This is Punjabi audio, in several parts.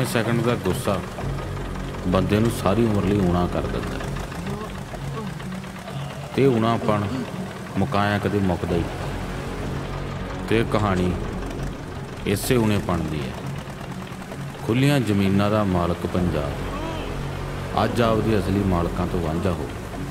ਸੈਕਿੰਡ ਦਾ ਗੁੱਸਾ ਬੰਦੇ ਨੂੰ ਸਾਰੀ ਉਮਰ ਲਈ ਊਣਾ ਕਰ ਦਿੰਦਾ ਹੈ ਤੇ ਊਣਾਪਣ ਮੁਕਾਇਆ ਕਦੇ ਮੁੱਕਦਾ ਹੀ ਤੇ ਕਹਾਣੀ ਇਸੇ ਊਣੇਪਣ ਦੀ ਹੈ। ਖੁੱਲੀਆਂ ਜ਼ਮੀਨਾਂ ਦਾ ਮਾਲਕ ਪੰਜਾਬ ਅੱਜ ਆਪਦੀ ਅਸਲੀ ਮਾਲਕਾਂ ਤੋਂ ਵਾਂਝਾ ਹੋ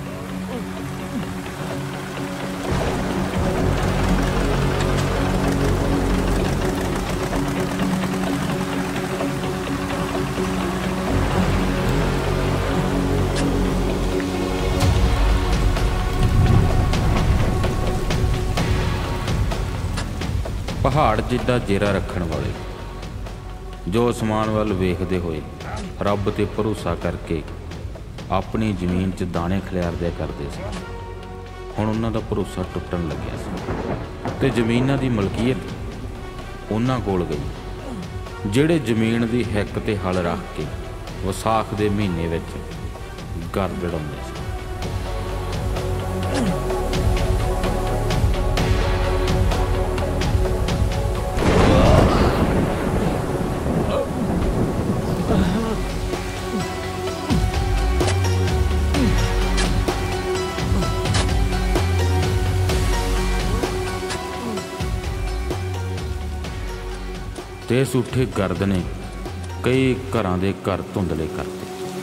पहाड़ जिड्डा जेरा रखण वाले जो आसमान वाल वेखदे होए रब ते भरोसा करके अपनी जमीन च दाने खलियारदे करदे सी। हुण उन्हां दा भरोसा टुटण लग्या सी ते जमीनां दी मलकीयत उन्हां कोल गई जिहड़े जमीन दी हिक ते हल रख के विसाख दे महीने विच घर दड़ाउंदे सी। ते इस उठे गर्द ने कई घरां दे घर धुंधले करते।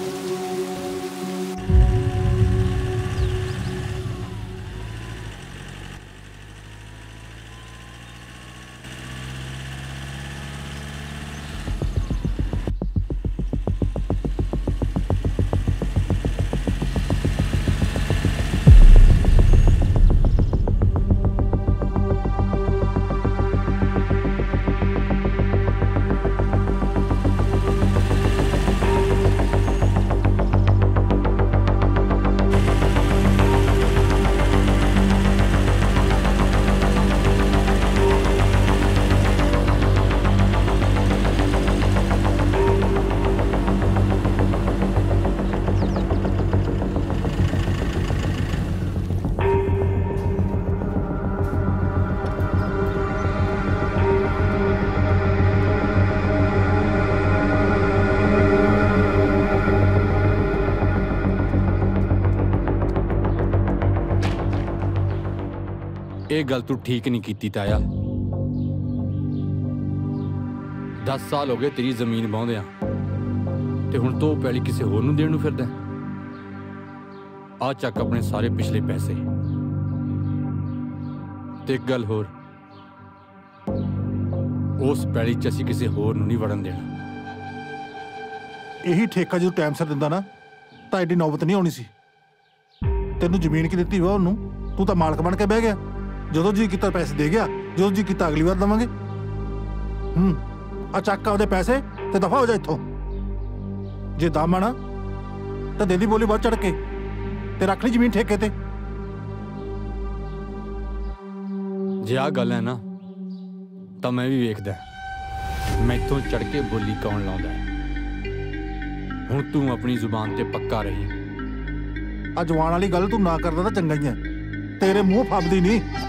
ये गल तू ठीक नहीं की ताया। 10 साल हो गए तेरी जमीन बाउंदियां ते हुण तू पैली किसी होर नूं देण नूं फिरदा। आ चक अपने सारे पिछले पैसे ते एक गल होर, उस पैली च असीं किसी होर नूं नहीं वड़न देना। यही ठेका जो टाइम सिर दिंदा ना तां एडी नौबत नहीं आउणी सी। तैनूं जमीन की दित्ती वा ओनूं, तू तां मालक बन के बह गया। जो जी किता पैसे दे गया, जो जी किता अगली बार देवांगे। आ चक आपदे पैसे ते दफा हो जा इत्थों। जे दम आना तो दे दी बोली बहुत चढ़ के ते रख ली जमीन ठेके ते। जे आ गल है ना तो मैं भी वेखदा मैथों चढ़ के बोली कौन लाउंदा है। हुण तू अपनी जुबान ते पक्का रही। आ जवान वाली गल तू ना करदा तां चंगा ही है, तेरे मुंह फबदी नहीं।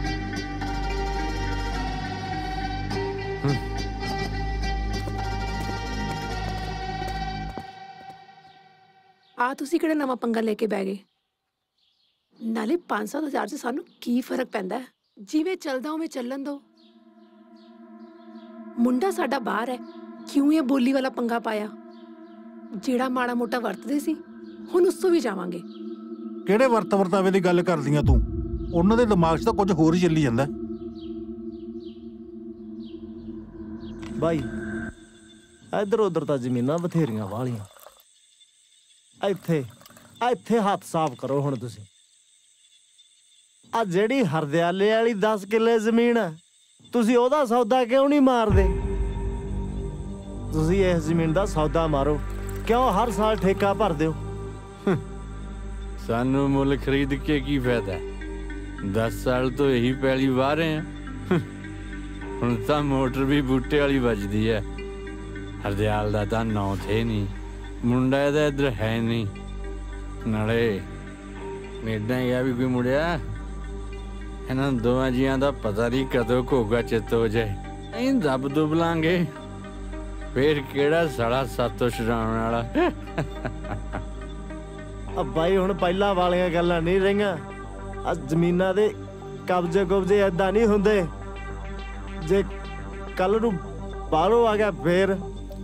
आ तुसी किहड़ा नवां पंगा लेके बह गए? नाले 500,000 से सानू की फर्क पैंदा है? जिवें चलदा उवें चलन दो। मुंडा साडा बाहर है, क्यों ये बोली वाला पंगा पाया? जेड़ा माड़ा मोटा वरतदे सी हुण उस तों भी जावांगे। किहड़े वरत वरतावे दी गल करदियां तू? उन्हां दे दिमाग 'च तां कुछ होर ही ਚੱਲੀ ਜਾਂਦਾ। भाई इधर उधर तां ਜ਼ਮੀਨਾਂ ਬਥੇਰੀਆਂ ਵਾਲੀਆਂ। ਇੱਥੇ ਹੱਥ ਸਾਫ਼ ਕਰੋ ਹੁਣ ਤੁਸੀਂ। ਆ ਜਿਹੜੀ ਹਰਦਿਆਲੇ ਵਾਲੀ 10 ਕਿੱਲੇ ਜ਼ਮੀਨ ਹੈ, ਤੁਸੀਂ ਉਹਦਾ ਸੌਦਾ ਕਿਉਂ ਨਹੀਂ ਮਾਰਦੇ? ਤੁਸੀਂ ਇਸ ਜ਼ਮੀਨ ਦਾ ਸੌਦਾ ਮਾਰੋ। ਕਿਉਂ ਹਰ ਸਾਲ ਠੇਕਾ ਭਰਦੇ ਹੋ? सानू मुल खरीद के की फायदा? 10 साल तो यही पैली वाह रहे हैं। हुण तां मोटर भी बूटे वाली बजदी है। हरदयाल दा तां नौ थे नहीं, मुंडा इहदा इधर है नहीं। नाले मेदा ही भी कोई मुड़िया इन्हां दोवां जियां दा पता नहीं कदों घोगा चित हो जाए। असीं दब दुब लांगे। ਫੇਰ ਕਿਹੜਾ ਸਾਲਾ ਸਾਤੋਂ ਛਡਾਉਣ ਵਾਲਾ। ਆ ਬਾਈ ਹੁਣ ਪਹਿਲਾਂ ਵਾਲੀਆਂ ਗੱਲਾਂ ਨਹੀਂ ਰਹੀਆਂ। ਆ ਜ਼ਮੀਨਾਂ ਦੇ ਕਬਜ਼ੇ ਏਦਾਂ ਨਹੀਂ ਹੁੰਦੇ। ਜੇ ਕੱਲ ਨੂੰ ਬਾਹਰੋਂ ਆ ਗਿਆ ਫੇਰ।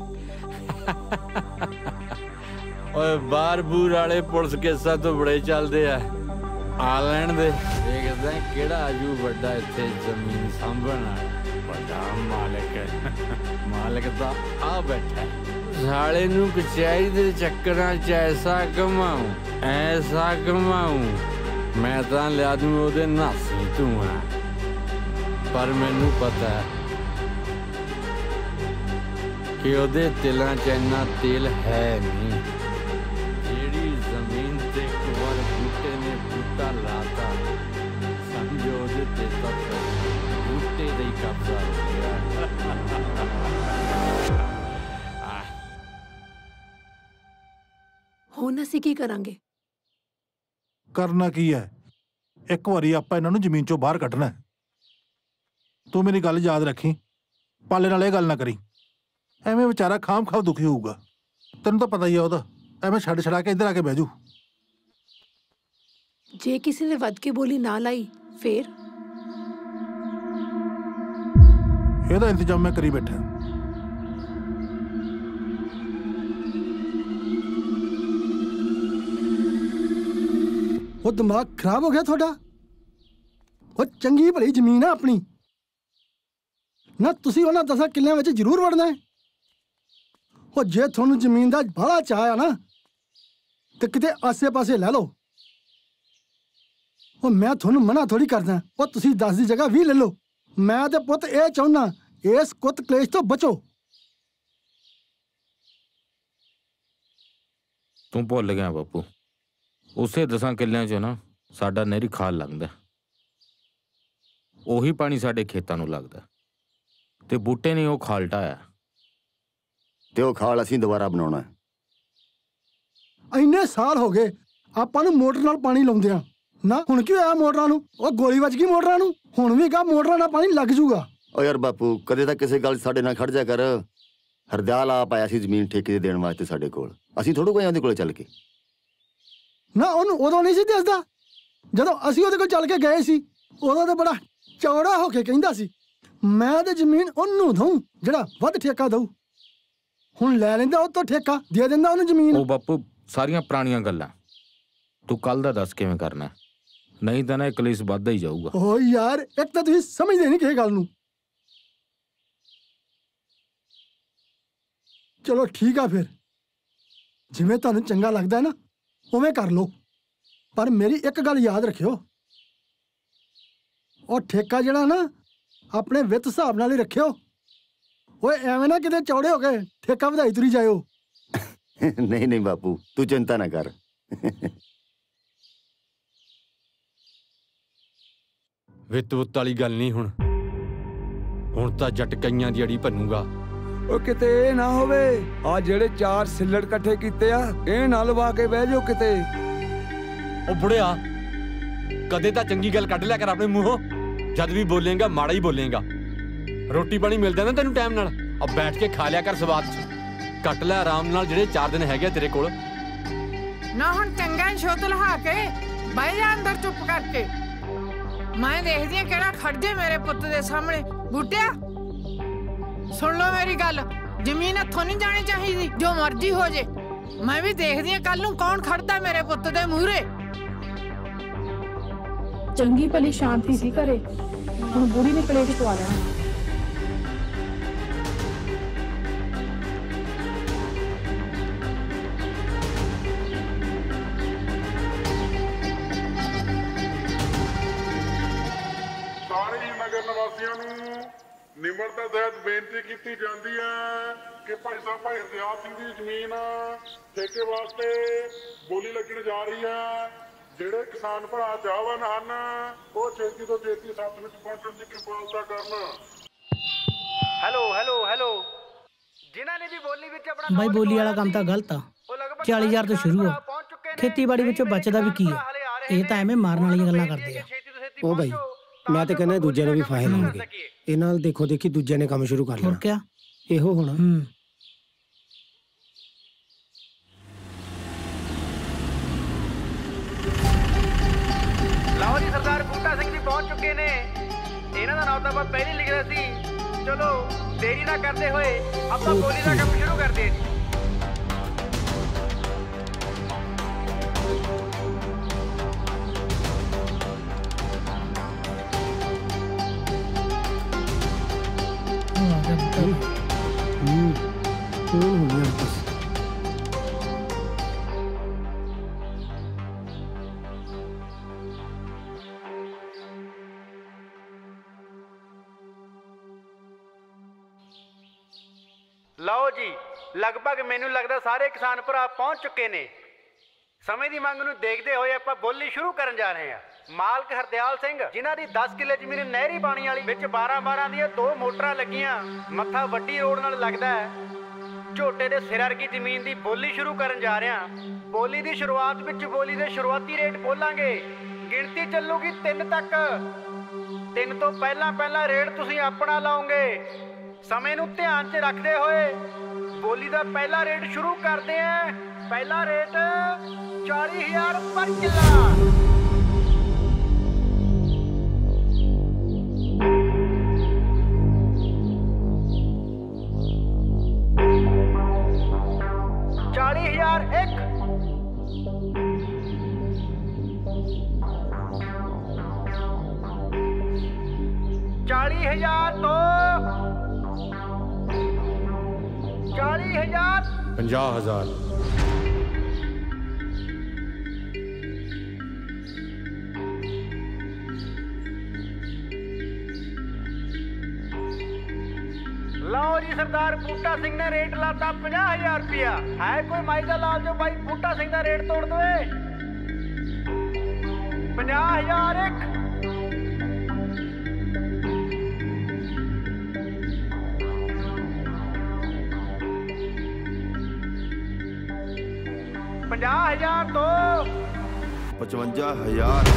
ਓਏ ਬਾਹਰ ਬੂਰ ਵਾਲੇ ਪੁਲਿਸ ਕੇਸਾਂ ਤੋਂ ਬੜੇ ਚੱਲਦੇ ਆ ਲੈਣ ਦੇ। ਦੇਖਦਾ ਕਿਹੜਾ ਆਜੂ ਵੱਡਾ ਇੱਥੇ ਜ਼ਮੀਨ ਸਾਂਭਣ ਵਾਲਾ ਵੱਡਾ ਮਾਲਕ ਤਾਂ ਆ ਬੈਠਾ। ਸਾਲੇ ਨੂੰ ਕਚਹਿਰੀ ਦੇ ਚੱਕਰਾਂ 'ਚ ਐਸਾ ਕਮਾਊਂ ਮੈਂ ਤਾਂ ਲਿਆ ਦੂੰ ਉਹਦੇ ਨਾਸੀ ਧੂੰਆਂ। ਪਰ ਮੈਨੂੰ ਪਤਾ ਕਿ ਉਹਦੇ ਤਿਲਾਂ 'ਚ ਇੰਨਾ ਤੇਲ ਹੈ ਨਹੀਂ। ਜਿਹੜੀ ਜ਼ਮੀਨ ਤੇ ਇੱਕ ਵਾਰ ਬੂਟੇ ਨੇ ਬੂਟਾ ਲਾਤਾ, ਸਮਝੋ ਉਹਦੇ ਤੇ ਤਾਂ ਬੂਟੇ ਦਾ ਹੀ ਕਬਜ਼ਾ ਹੋ ਗਿਆ। ਹੁਣ ਅਸੀਂ ਕੀ ਕਰਾਂਗੇ? ਕਰਨਾ ਕੀ ਹੈ? ਇੱਕ ਵਾਰੀ ਆਪਾਂ ਇਹਨਾਂ ਨੂੰ ਜ਼ਮੀਨ ਚੋਂ ਬਾਹਰ ਕੱਢਣਾ ਹੈ। ਤੂੰ ਮੇਰੀ ਗੱਲ ਯਾਦ ਰੱਖੀ, ਪਾਲੇ ਨਾਲ ਇਹ ਗੱਲ ਨਾ ਕਰੀ। ਐਵੇਂ ਵਿਚਾਰਾ ਖਾਮ ਦੁਖੀ ਹੋਊਗਾ। ਤੈਨੂੰ ਤਾਂ ਪਤਾ ਹੀ ਆ ਉਹਦਾ, ਐਵੇਂ ਛੜਾ ਕੇ ਇੱਧਰ ਆ ਕੇ ਬਹਿ ਜੂ। ਜੇ ਕਿਸੇ ਨੇ ਵੱਧ ਕੇ ਬੋਲੀ ਨਾ ਲਾਈ ਫੇਰ? ਇਹਦਾ ਇੰਤਜ਼ਾਮ ਮੈਂ ਕਰੀ ਬੈਠਾ। ਉਹ ਦਿਮਾਗ ਖਰਾਬ ਹੋ ਗਿਆ ਤੁਹਾਡਾ? ਉਹ ਚੰਗੀ ਭਲੀ ਜ਼ਮੀਨ ਆ ਆਪਣੀ ਨਾ, ਤੁਸੀਂ ਉਹਨਾਂ 10 ਕਿੱਲਿਆਂ ਵਿੱਚ ਜ਼ਰੂਰ ਵੜਨਾ ਹੈ। ਉਹ ਜੇ ਤੁਹਾਨੂੰ ਜ਼ਮੀਨ ਦਾ ਬਾਹਲਾ ਚਾਅ ਆ ਨਾ ਤੇ ਕਿਤੇ ਆਸੇ-ਪਾਸੇ ਲੈ ਲਓ। ਉਹ ਮੈਂ ਤੁਹਾਨੂੰ ਮਨਾ ਥੋੜੀ ਕਰਦਾ। ਉਹ ਤੁਸੀਂ 10 ਦੀ ਜਗ੍ਹਾ 20 ਲੈ ਲਓ। ਮੈਂ ਤੇ ਪੁੱਤ ਇਹ ਚਾਹੁੰਦਾ, ਇਸ ਕੁੱਤ ਕਲੇਸ਼ ਤੋਂ ਬਚੋ। ਤੂੰ ਭੁੱਲ ਗਿਆ ਬਾਪੂ, ਉਸੇ 10 ਕਿੱਲਿਆਂ 'ਚੋਂ ਨਾ ਸਾਡਾ ਨਹਿਰੀ ਖਾਲ ਲੰਘਦਾ। ਉਹੀ ਪਾਣੀ ਸਾਡੇ ਖੇਤਾਂ ਨੂੰ ਲੱਗਦਾ ਤੇ ਬੂਟੇ ਨੇ ਉਹ ਖਾਲ ਢਾਇਆ ਤੇ ਉਹ ਖਾਲ ਅਸੀਂ ਦੁਬਾਰਾ ਬਣਾਉਣਾ। ਇੰਨੇ ਸਾਲ ਹੋ ਗਏ ਆਪਾਂ ਨੂੰ ਮੋਟਰ ਨਾਲ ਪਾਣੀ ਲਾਉਂਦੇ ਆ ਨਾ। ਹੁਣ ਕੀ ਹੋਇਆ ਮੋਟਰਾਂ ਨੂੰ? ਉਹ ਗੋਲੀ ਵੱਜ ਗਈ ਮੋਟਰਾਂ ਨੂੰ। ਹੁਣ ਵੀ ਕਾ ਮੋਟਰਾਂ ਨਾਲ ਪਾਣੀ ਲੱਗ ਜੂਗਾ। ਓ ਯਾਰ ਬਾਪੂ, ਕਦੇ ਤਾਂ ਕਿਸੇ ਗੱਲ ਸਾਡੇ ਨਾਲ ਖੜ ਜਾ ਕਰ। ਹਰਦਿਆਲ ਆਪ ਆਇਆ ਸੀ ਜ਼ਮੀਨ ਠੇਕੇ ਤੇ ਦੇਣ ਵਾਸਤੇ ਸਾਡੇ ਕੋਲ। ਅਸੀਂ ਥੋੜ੍ਹਾ ਕੋਈ ਉਹਦੇ ਕੋਲ ਚੱਲ ਕੇ ਨਾ। ਉਹਨੂੰ ਉਦੋਂ ਨਹੀਂ ਸੀ ਦੱਸਦਾ ਜਦੋਂ ਅਸੀਂ ਉਹਦੇ ਕੋਲ ਚੱਲ ਕੇ ਗਏ ਸੀ। ਉਦੋਂ ਤਾਂ ਬੜਾ ਚੌੜਾ ਹੋ ਕੇ ਕਹਿੰਦਾ ਸੀ ਮੈਂ ਤੇ ਜ਼ਮੀਨ ਉਹਨੂੰ ਦਊਂ ਜਿਹੜਾ ਵੱਧ ਠੇਕਾ ਦਊ। ਹੁਣ ਲੈ ਲੈਂਦਾ ਉਹ ਤੋਂ ਠੇਕਾ, ਦੇ ਦਿੰਦਾ ਉਹਨੂੰ ਜ਼ਮੀਨ। ਉਹ ਬਾਪੂ ਸਾਰੀਆਂ ਪੁਰਾਣੀਆਂ ਗੱਲਾਂ। ਤੂੰ ਕੱਲ ਦਾ ਦੱਸ ਕਿਵੇਂ ਕਰਨਾ, ਨਹੀਂ ਤਾਂ ਨਾ ਇਹ ਕਲੇਸ਼ ਵੱਧਦਾ ਹੀ ਜਾਊਗਾ। ਓ ਯਾਰ, ਇੱਕ ਤਾਂ ਤੁਸੀਂ ਸਮਝਦੇ ਨਹੀਂ ਕਿਸੇ ਗੱਲ ਨੂੰ। ਚਲੋ ਠੀਕ ਆ ਫਿਰ, ਜਿਵੇਂ ਤੁਹਾਨੂੰ ਚੰਗਾ ਲੱਗਦਾ ਨਾ ਉਵੇਂ ਕਰ ਲਓ। ਪਰ ਮੇਰੀ ਇੱਕ ਗੱਲ ਯਾਦ ਰੱਖਿਓ, ਉਹ ਠੇਕਾ ਜਿਹੜਾ ਨਾ ਆਪਣੇ ਵਿੱਤ ਹਿਸਾਬ ਨਾਲ ਹੀ ਰੱਖਿਓ। ਓਏ ਐਵੇਂ ਨਾ ਕਿਤੇ ਚੌੜੇ ਹੋ ਕੇ ਠੇਕਾ ਵਧਾਈ ਤੁਰੀ ਜਾਇਓ। ਨਹੀਂ ਬਾਪੂ, ਤੂੰ ਚਿੰਤਾ ਨਾ ਕਰ। ਵਿੱਤ ਵੁੱਤ ਵਾਲੀ ਗੱਲ ਨਹੀਂ। ਹੁਣ ਤਾਂ ਜੱਟ ਕਈਆਂ ਦੀ ਅੜੀ ਭੰਨੂਗਾ। ਉਹ ਕਿਤੇ ਇਹ ਨਾ ਹੋਵੇ ਆ ਜਿਹੜੇ 4 ਸਿੱਲੜ ਇਕੱਠੇ ਕੀਤੇ ਆ ਇਹ ਨਾ ਲਵਾ ਕੇ ਬਹਿ ਜਾਓ ਕਿਤੇ। ਉਹ ਬੁੜਿਆ, ਕਦੇ ਤਾਂ ਚੰਗੀ ਗੱਲ ਕੱਢ ਲਿਆ ਕਰ ਆਪਣੇ ਮੂੰਹੋਂ। ਜਦ ਵੀ ਬੋਲੇਗਾ ਮਾੜਾ ਹੀ ਬੋਲੇਗਾ। ਰੋਟੀ ਪਾਣੀ ਮਿਲਦਾ ਨਾ ਤੈਨੂੰ ਟਾਈਮ ਨਾਲ, अब बैठ के खा लिया कर स्वाद च। कट ले आराम नाल, जेडे 4 दिन है तेरे कोल ना। हुण चंगा छुत लहा के बह जा अंदर चुप करके। मैं देखदी हां केड़ा खड़ जे मेरे पुत्त दे सामने। बूटिया सुन लो मेरी गल, जमीन हथों नहीं जानी चाहिए, जो मर्जी हो जे। मैं भी देखदी हां कल नूं कौन खड़दा मेरे पुत्त दे मूहरे। चंगी भली शांति सी घरे, हुण बूढ़ी ने कलेश पवा लिया। निमरता तहत बेनती की जाती है कि भाई साहब भाई हरदयाल सिंह की जमीन ठेके वास्ते बोली लगन जा रही है। जेडे किसान भरा चाहवान हैं वो छेती तो छेती सत्त विच पहुंचण की किरपालता करना। हेलो हेलो हेलो, जिन्हां ने भी बोली विच अपना भाई बोली वाला काम तो गलत आ। 40,000 तो शुरू हो, खेतीबाड़ी विचों बचदा भी की है। ये तो एवें मारन वाली गल्लां करदे आ। ओ भाई मैं तो कहना दूजे ने भी फाहे लाउणगे। ਇਹ ਨਾਲ ਦੇਖੋ ਦੇਖੀ ਦੂਜੇ ਨੇ ਕੰਮ ਸ਼ੁਰੂ ਕਰ ਲੈਣਾ। ਹੋਰ ਕਿਆ ਇਹੋ ਹੋਣਾ। ਸਰਦਾਰ ਬੂਟਾ ਸਿੰਘ ਵੀ ਪਹੁੰਚ ਚੁੱਕੇ ਨੇ। ਇਹਨਾਂ ਦਾ ਨਾਮ ਤਾਂ ਆਪਾਂ ਪਹਿਲਾਂ ਹੀ ਲਿਖਿਆ ਸੀ। ਚਲੋ ਦੇਰੀ ਨਾ ਕਰਦੇ ਹੋਏ ਆਪਾਂ ਬੋਲੀ ਦਾ ਕੰਮ ਸ਼ੁਰੂ ਕਰਦੇ ਹਾਂ। ਲਓ ਜੀ, ਲਗਭਗ ਮੈਨੂੰ ਲੱਗਦਾ ਸਾਰੇ ਕਿਸਾਨ ਭਰਾ ਪਹੁੰਚ ਚੁੱਕੇ ਨੇ। ਸਮੇਂ ਦੀ ਮੰਗ ਨੂੰ ਦੇਖਦੇ ਹੋਏ ਆਪਾਂ ਬੋਲੀ ਸ਼ੁਰੂ ਕਰਨ ਜਾ ਰਹੇ ਹਾਂ। ਮਾਲਕ ਹਰਦਿਆਲ ਸਿੰਘ, ਜਿਨ੍ਹਾਂ ਦੀ 10 ਕਿੱਲੇ ਜ਼ਮੀਨ ਨਹਿਰੀ ਪਾਣੀ ਵਾਲੀ ਵਿੱਚ 12 ਦੀਆਂ 2 ਮੋਟਰਾਂ ਲੱਗੀਆਂ, ਮੱਥਾ ਵੱਡੀ ਰੋਡ ਨਾਲ ਲੱਗਦਾ ਹੈ, ਝੋਟੇ ਦੇ ਸਿਰ ਵਰਗੀ ਜ਼ਮੀਨ ਦੀ ਬੋਲੀ ਸ਼ੁਰੂ ਕਰਨ ਜਾ ਰਹੇ ਹਾਂ। ਬੋਲੀ ਦੀ ਸ਼ੁਰੂਆਤ ਵਿੱਚ ਬੋਲੀ ਦੇ ਸ਼ੁਰੂਆਤੀ ਰੇਟ ਬੋਲਾਂਗੇ। ਗਿਣਤੀ ਚੱਲੂਗੀ 3 ਤੱਕ। 3 ਤੋਂ ਪਹਿਲਾਂ ਰੇਟ ਤੁਸੀਂ ਆਪਣਾ ਲਾਓਗੇ। ਸਮੇਂ ਨੂੰ ਧਿਆਨ 'ਚ ਰੱਖਦੇ ਹੋਏ ਬੋਲੀ ਦਾ ਪਹਿਲਾ ਰੇਟ ਸ਼ੁਰੂ ਕਰਦੇ ਹਾਂ। ਪਹਿਲਾ ਰੇਟ 40,000 ਪਰ ਕਿੱਲਾ। ਇੱਕ 40,000 ਦੋ 40,000 50,000 ਲਓ ਜੀ, ਸਰਦਾਰ ਬੂਟਾ ਸਿੰਘ ਨੇ ਰੇਟ ਲਾਤਾ 50,000 ਰੁਪਇਆ। ਹੈ ਕੋਈ ਮਾਈ ਦਾ ਲਾਲ ਜੋ ਬਾਈ ਬੂਟਾ ਸਿੰਘ ਦਾ ਰੇਟ ਤੋੜ ਦੋਏ। 50,000 ਇੱਕ 50,000 ਦੋ 55,000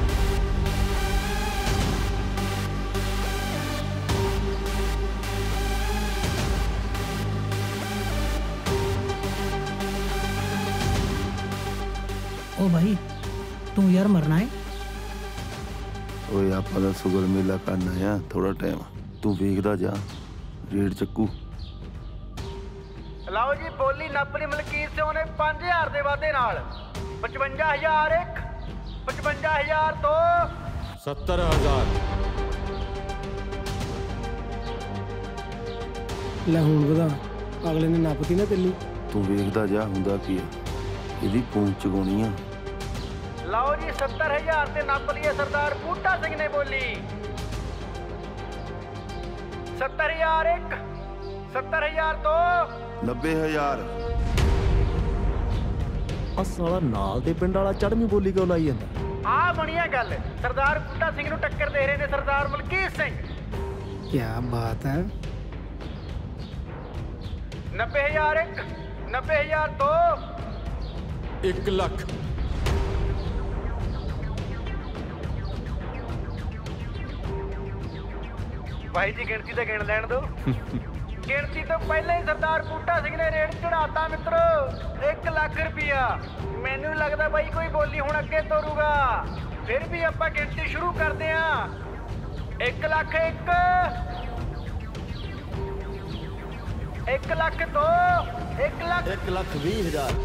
ओ भाई तू यार मरना है। ਓਏ ਆਪਾਂ ਦਾ ਸ਼ੁਗਰ ਮੇਲਾ ਕਰਨਾ ਆ, ਥੋੜਾ ਟਾਈਮ ਤੂੰ ਵੇਖਦਾ ਜਾ, ਰੇਟ ਚੱਕੂ। ਲਓ ਜੀ, ਬੋਲੀ ਨੱਪਲੀ ਮਲਕੀਤ ਸਿੰਘ ਨੇ 5,000 ਦੇ ਵਾਧੇ ਨਾਲ 55,000 ਇੱਕ 55,000 ਦੋ 70,000 ਲੈ ਹੁਣ ਵਧਾ, ਅਗਲੇ ਨੇ ਨੱਪਤੀ ਨਾ ਤੈਨੂੰ। ਤੂੰ ਵੇਖਦਾ ਜਾ ਹੁੰਦਾ ਕੀ ਆ, ਇਹਦੀ ਪੂੰਛ ਚਗਾਉਣੀ ਆ। ਲਓ ਜੀ, 70,000 ਤੇ ਨੱਪ ਲਈਏ ਸਰਦਾਰ ਬੂਟਾ ਸਿੰਘ ਨੇ ਬੋਲੀ। 70,000 ਇੱਕ 70,000 ਦੋ 90,000 ਆ ਸਾਲਾ ਨਾਲ ਦੇ ਪਿੰਡ ਵਾਲਾ ਚੜ੍ਹਵੀਂ ਬੋਲੀ ਕਿਉਂ ਲਾਈ ਜਾਂਦਾ? ਆ ਬਣੀ ਆ ਗੱਲ। ਸਰਦਾਰ ਬੂਟਾ ਸਿੰਘ ਨੂੰ ਟੱਕਰ ਦੇ ਰਹੇ ਨੇ ਸਰਦਾਰ ਮਲਕੀਤ ਸਿੰਘ। ਕੀ ਬਾਤ ਹੈ। 90,000 ਇੱਕ 90,000 ਦੋ 1 ਲੱਖ ਭਾਈ ਜੀ, ਗਿਣਤੀ ਤਾਂ ਗਿਣ ਲੈਣ ਦੋ। ਗਿਣਤੀ ਤੋਂ ਪਹਿਲਾਂ ਹੀ ਸਰਦਾਰ ਬੂਟਾ ਸਿੰਘ ਨੇ ਰੇਟ ਚੜਾਤਾ ਮਿੱਤਰੋ 1 ਲੱਖ ਰੁਪਇਆ। ਮੈਨੂੰ ਲੱਗਦਾ ਬਾਈ ਕੋਈ ਬੋਲੀ ਹੁਣ ਅੱਗੇ ਤੋਰੂਗਾ। ਫਿਰ ਵੀ ਆਪਾਂ ਗਿਣਤੀ ਸ਼ੁਰੂ ਕਰਦੇ ਹਾਂ। 1 ਲੱਖ ਇੱਕ 1 ਲੱਖ ਦੋ 1 ਲੱਖ 1,20,000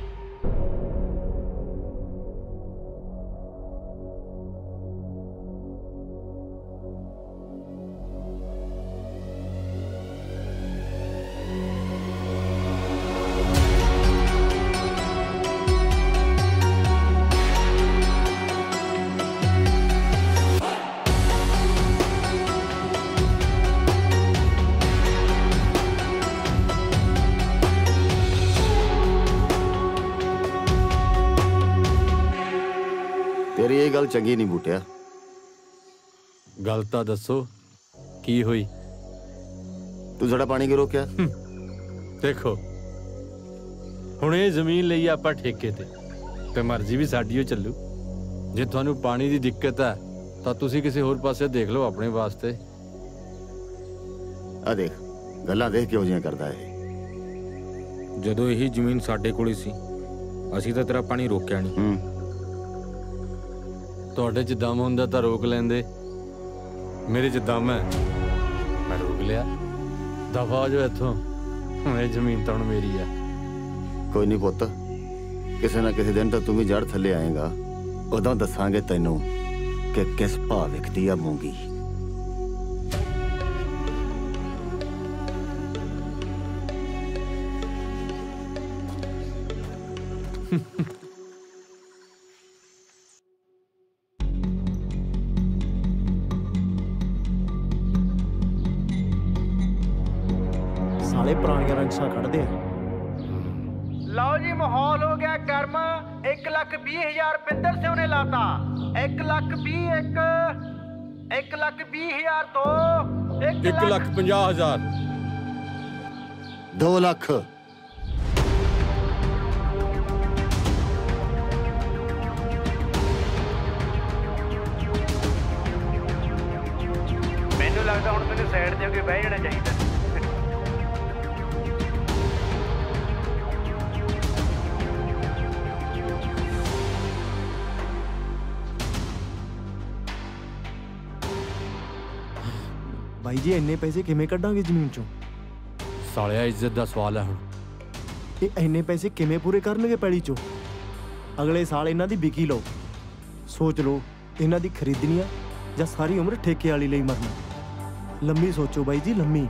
ਤੇਰੀ ਇਹ ਗੱਲ ਚੰਗੀ ਨਹੀਂ ਬੂਟਿਆ। ਗੱਲ ਤਾਂ ਦੱਸੋ ਕੀ ਹੋਈ? ਤੂੰ ਸਾਡਾ ਪਾਣੀ ਕਿਉਂ ਰੋਕਿਆ? ਦੇਖੋ ਹੁਣ ਇਹ ਜ਼ਮੀਨ ਲਈ ਆਪਾਂ ਠੇਕੇ ਤੇ ਮਰਜ਼ੀ ਵੀ ਸਾਡੀ ਓ ਚੱਲੂ। ਜੇ ਤੁਹਾਨੂੰ ਪਾਣੀ ਦੀ ਦਿੱਕਤ ਹੈ ਤਾਂ ਤੁਸੀਂ ਕਿਸੇ ਹੋਰ ਪਾਸੇ ਦੇਖ ਲਓ ਆਪਣੇ ਵਾਸਤੇ। ਆ ਦੇਖ ਗੱਲਾਂ ਦੇਖ ਕਿਉਂ ਜਿਹੀਆਂ ਕਰਦਾ ਇਹ। ਜਦੋਂ ਇਹੀ ਜ਼ਮੀਨ ਸਾਡੇ ਕੋਲ ਹੀ ਸੀ, ਅਸੀਂ ਤਾਂ ਤੇਰਾ ਪਾਣੀ ਰੋਕਿਆ ਨਹੀਂ। ਤੁਹਾਡੇ 'ਚ ਦਮ ਹੁੰਦਾ ਤਾਂ ਰੋਕ ਲੈਂਦੇ। ਮੇਰੇ 'ਚ ਦਮ ਹੈ, ਮੈਂ ਰੋਕ ਲਿਆ। ਦਫਾ ਹੋ ਜਾਓ ਇੱਥੋਂ, ਇਹ ਜ਼ਮੀਨ ਤਾਂ ਹੁਣ ਮੇਰੀ ਹੈ। ਕੋਈ ਨਹੀਂ ਪੁੱਤ, ਕਿਸੇ ਨਾ ਕਿਸੇ ਦਿਨ ਤਾਂ ਤੂੰ ਵੀ ਜੜ ਥੱਲੇ ਆਏਗਾ। ਉਦੋਂ ਦੱਸਾਂਗੇ ਤੈਨੂੰ ਕਿ ਕਿਸ ਭਾਅ ਵਿਕਦੀ ਆ ਮੂੰਗੀ। ਸਾਲੇ ਪੁਰਾਣੀਆਂ ਰੰਜਿਸ਼ਾਂ ਕੱਢਦੇ ਆ। ਲਓ ਜੀ, ਮਾਹੌਲ ਹੋ ਗਿਆ ਗਰਮ। 1,20,000 ਰੁਪਿੰਦਰ ਸਿੰਘ ਨੇ ਲਾਤਾ। 1,20,000 ਤੋਂ 1,50,000 2 ਲੱਖ। ਮੈਨੂੰ ਲੱਗਦਾ ਹੁਣ ਮੈਨੂੰ ਸਾਈਡ ਤੇ ਹੋ ਕੇ ਬਹਿ ਜਾਣਾ ਚਾਹੀਦਾ। ਬਾਈ ਜੀ ਇੰਨੇ ਪੈਸੇ ਕਿਵੇਂ ਕੱਢਾਂਗੇ ਜ਼ਮੀਨ ਚੋਂ? ਸਾਲਿਆ ਇੱਜ਼ਤ ਦਾ ਸਵਾਲ ਹੈ ਹੁਣ। ਇਹ ਇੰਨੇ ਪੈਸੇ ਕਿਵੇਂ ਪੂਰੇ ਕਰਨਗੇ ਪੈਲੀ ਚੋਂ? ਅਗਲੇ ਸਾਲ ਇਹਨਾਂ ਦੀ ਵਿਕੀ ਲਓ। ਸੋਚ ਲਓ ਇਹਨਾਂ ਦੀ ਖਰੀਦਣੀ ਆ ਜਾਂ ਸਾਰੀ ਉਮਰ ਠੇਕੇ ਵਾਲੀ ਲਈ ਮਰਨਾ। ਲੰਮੀ ਸੋਚੋ ਬਾਈ ਜੀ, ਲੰਮੀ।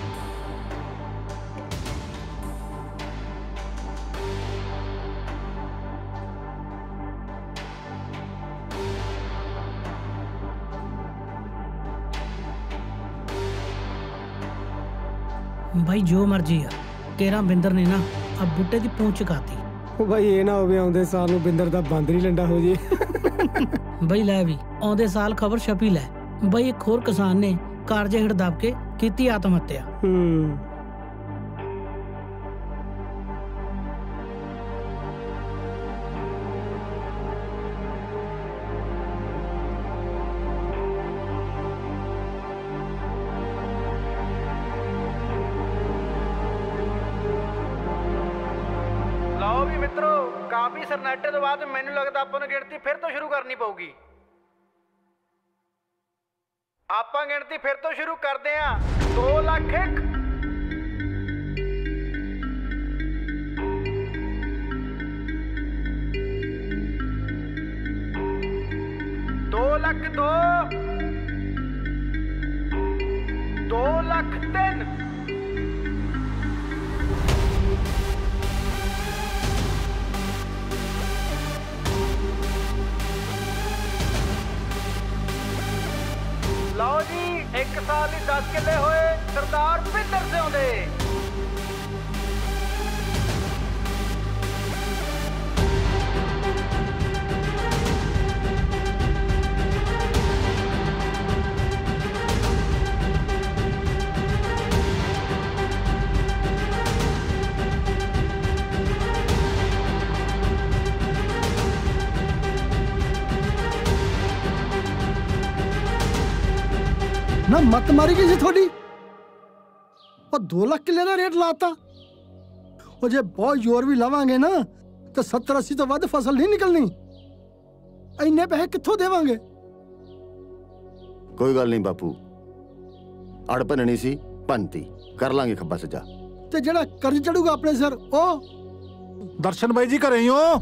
ਬਾਈ ਜੋ ਮਰਜੀ ਆ, ਕੇਰਾ ਬਿੰਦਰ ਨੇ ਨਾ ਆ ਬੂਟੇ ਦੀ ਪੂੰਛ ਚੁਕਾਤੀ। ਉਹ ਬਾਈ ਇਹ ਨਾ ਹੋਵੇ ਆਉਂਦੇ ਸਾਲ ਨੂੰ ਬਿੰਦਰ ਦਾ ਬਾਂਦਰੀ ਲੰਡਾ ਹੋ ਜੇ। ਬਈ ਲੈ ਵੀ ਆਉਂਦੇ ਸਾਲ ਖਬਰ ਛਪੀ ਲੈ। ਬਈ ਇੱਕ ਹੋਰ ਕਿਸਾਨ ਨੇ ਕਾਰਜੇ ਹੇਠ ਦਬ ਕੇ ਕੀਤੀ ਆਤਮ ਹੱਤਿਆ। ਲਓ ਵੀ ਮਿੱਤਰੋ, ਕਾਫੀ ਸਰਨਾਟੇ ਤੋਂ ਬਾਅਦ ਮੈਨੂੰ ਲੱਗਦਾ ਆਪਾਂ ਨੂੰ ਗਿਣਤੀ ਫਿਰ ਤੋਂ ਸ਼ੁਰੂ ਕਰਨੀ ਪਊਗੀ। ਆਪਾਂ ਗਿਣਤੀ ਫਿਰ ਤੋਂ ਸ਼ੁਰੂ ਕਰਦੇ ਆਂ। 2 ਲੱਖ 1, 2 ਲੱਖ 2, 2 ਲੱਖ 3, 1 ਸਾਲ ਲਈ 10 ਕਿੱਲੇ ਹੋਏ ਸਰਦਾਰ ਭਿੰਦਰ ਸਿੰਘ ਦੇ। ਨਾ ਮੱਤ ਮਾਰੀ ਗਈ ਸੀ ਤੁਹਾਡੀ। ਉਹ 2 ਲੱਖ ਕਿੱਲੇ ਦਾ ਰੇਟ ਲਾਤਾ। ਉਹ ਜੇ ਬਹੁਤ ਜ਼ੋਰ ਵੀ ਲਾਵਾਂਗੇ ਨਾ ਤਾਂ 70-80 ਤੋਂ ਵੱਧ ਫਸਲ ਨਹੀਂ ਨਿਕਲਣੀ। ਇੰਨੇ ਪੈਸੇ ਕਿੱਥੋਂ ਦੇਵਾਂਗੇ? ਕੋਈ ਗੱਲ ਨਹੀਂ ਬਾਪੂ, ਅੜ ਭੰਨਣੀ ਸੀ ਭੰਨਤੀ, ਕਰ ਲਾਂਗੇ ਖੱਬਾ ਸੱਜਾ। ਤੇ ਜਿਹੜਾ ਕਰਜ਼ ਚੜੂਗਾ ਆਪਣੇ ਸਿਰ ਉਹ? ਦਰਸ਼ਨ ਬਾਈ ਜੀ ਘਰੇ ਹੀ ਹੋ?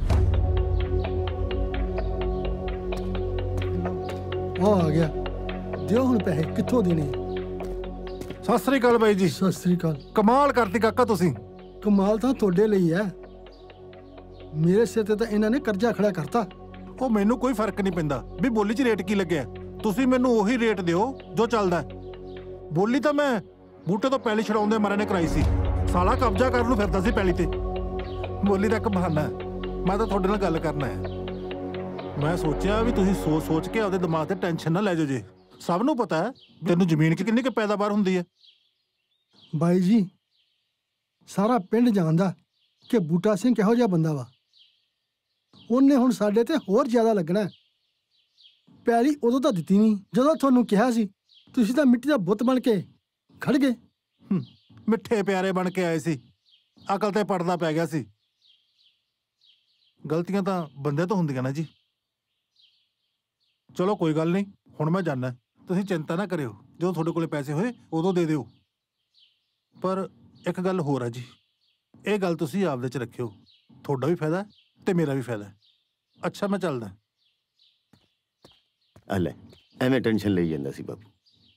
ਉਹ ਆ ਗਿਆ। ਦਿਓ ਹੁਣ ਪੈਸੇ, ਕਿੱਥੋਂ ਦੇਣੇ? ਸਤਿ ਸ੍ਰੀ ਅਕਾਲ ਬਾਈ ਜੀ। ਸਤਿ ਸ੍ਰੀ ਅਕਾਲ। ਕਮਾਲ ਕਰਤੀ ਕਾਕਾ ਤੁਸੀਂ। ਕਮਾਲ ਤਾਂ ਤੁਹਾਡੇ ਲਈ ਹੈ, ਮੇਰੇ ਸਿਰ ਤੇ ਤਾਂ ਇਹਨਾਂ ਨੇ ਕਰਜ਼ਾ ਖੜਾ ਕਰਤਾ। ਉਹ ਮੈਨੂੰ ਕੋਈ ਫਰਕ ਨਹੀਂ ਪੈਂਦਾ ਵੀ ਬੋਲੀ 'ਚ ਰੇਟ ਕੀ ਲੱਗਿਆ। ਤੁਸੀਂ ਮੈਨੂੰ ਉਹੀ ਰੇਟ ਦਿਓ ਜੋ ਚੱਲਦਾ। ਬੋਲੀ ਤਾਂ ਮੈਂ ਬੂਟੇ ਤੋਂ ਪੈਲੀ ਛਡਾਉਂਦੇ ਮਾਰੇ ਨੇ ਕਰਾਈ ਸੀ। ਸਾਲਾ ਕਬਜ਼ਾ ਕਰਨ ਨੂੰ ਫਿਰਦਾ ਸੀ ਪੈਲੀ ਤੇ। ਬੋਲੀ ਦਾ ਇੱਕ ਬਹਾਨਾ ਹੈ। ਮੈਂ ਤਾਂ ਤੁਹਾਡੇ ਨਾਲ ਗੱਲ ਕਰਨਾ ਹੈ। ਮੈਂ ਸੋਚਿਆ ਵੀ ਤੁਸੀਂ ਸੋਚ ਕੇ ਆਪਦੇ ਦਿਮਾਗ ਤੇ ਟੈਨਸ਼ਨ ਨਾ ਲੈ ਜਾਓ ਜੇ। ਸਭ ਨੂੰ ਪਤਾ ਹੈ ਤੈਨੂੰ ਜ਼ਮੀਨ 'ਚ ਕਿੰਨੀ ਕੁ ਪੈਦਾਵਾਰ ਹੁੰਦੀ ਹੈ। ਬਾਈ ਜੀ, ਸਾਰਾ ਪਿੰਡ ਜਾਣਦਾ ਕਿ ਬੂਟਾ ਸਿੰਘ ਕਿਹੋ ਜਿਹਾ ਬੰਦਾ ਵਾ। ਉਹਨੇ ਹੁਣ ਸਾਡੇ ਤੇ ਹੋਰ ਜ਼ਿਆਦਾ ਲੱਗਣਾ। ਪੈਲੀ ਉਦੋਂ ਤਾਂ ਦਿੱਤੀ ਨਹੀਂ ਜਦੋਂ ਤੁਹਾਨੂੰ ਕਿਹਾ ਸੀ। ਤੁਸੀਂ ਤਾਂ ਮਿੱਟੀ ਦਾ ਬੁੱਤ ਬਣ ਕੇ ਖੜ ਗਏ। ਮਿੱਠੇ ਪਿਆਰੇ ਬਣ ਕੇ ਆਏ ਸੀ, ਅਕਲ ਤੇ ਪੜਦਾ ਪੈ ਗਿਆ ਸੀ। ਗਲਤੀਆਂ ਤਾਂ ਬੰਦੇ ਤੋਂ ਹੁੰਦੀਆਂ ਨਾ ਜੀ। ਚਲੋ ਕੋਈ ਗੱਲ ਨਹੀਂ, ਹੁਣ ਮੈਂ ਜਾਣਾ। ਤੁਸੀਂ ਚਿੰਤਾ ਨਾ ਕਰਿਓ, ਜਦੋਂ ਤੁਹਾਡੇ ਕੋਲੇ ਪੈਸੇ ਹੋਏ ਉਦੋਂ ਦੇ ਦਿਓ। ਪਰ ਇੱਕ ਗੱਲ ਹੋਰ ਹੈ ਜੀ, ਇਹ ਗੱਲ ਤੁਸੀਂ ਆਪਦੇ 'ਚ ਰੱਖਿਓ, ਤੁਹਾਡਾ ਵੀ ਫਾਇਦਾ ਤੇ ਮੇਰਾ ਵੀ ਫਾਇਦਾ। ਅੱਛਾ ਮੈਂ ਚੱਲਦਾ। ਆ ਲੈ, ਐਵੇਂ ਟੈਨਸ਼ਨ ਲਈ ਜਾਂਦਾ ਸੀ ਬਾਪੂ।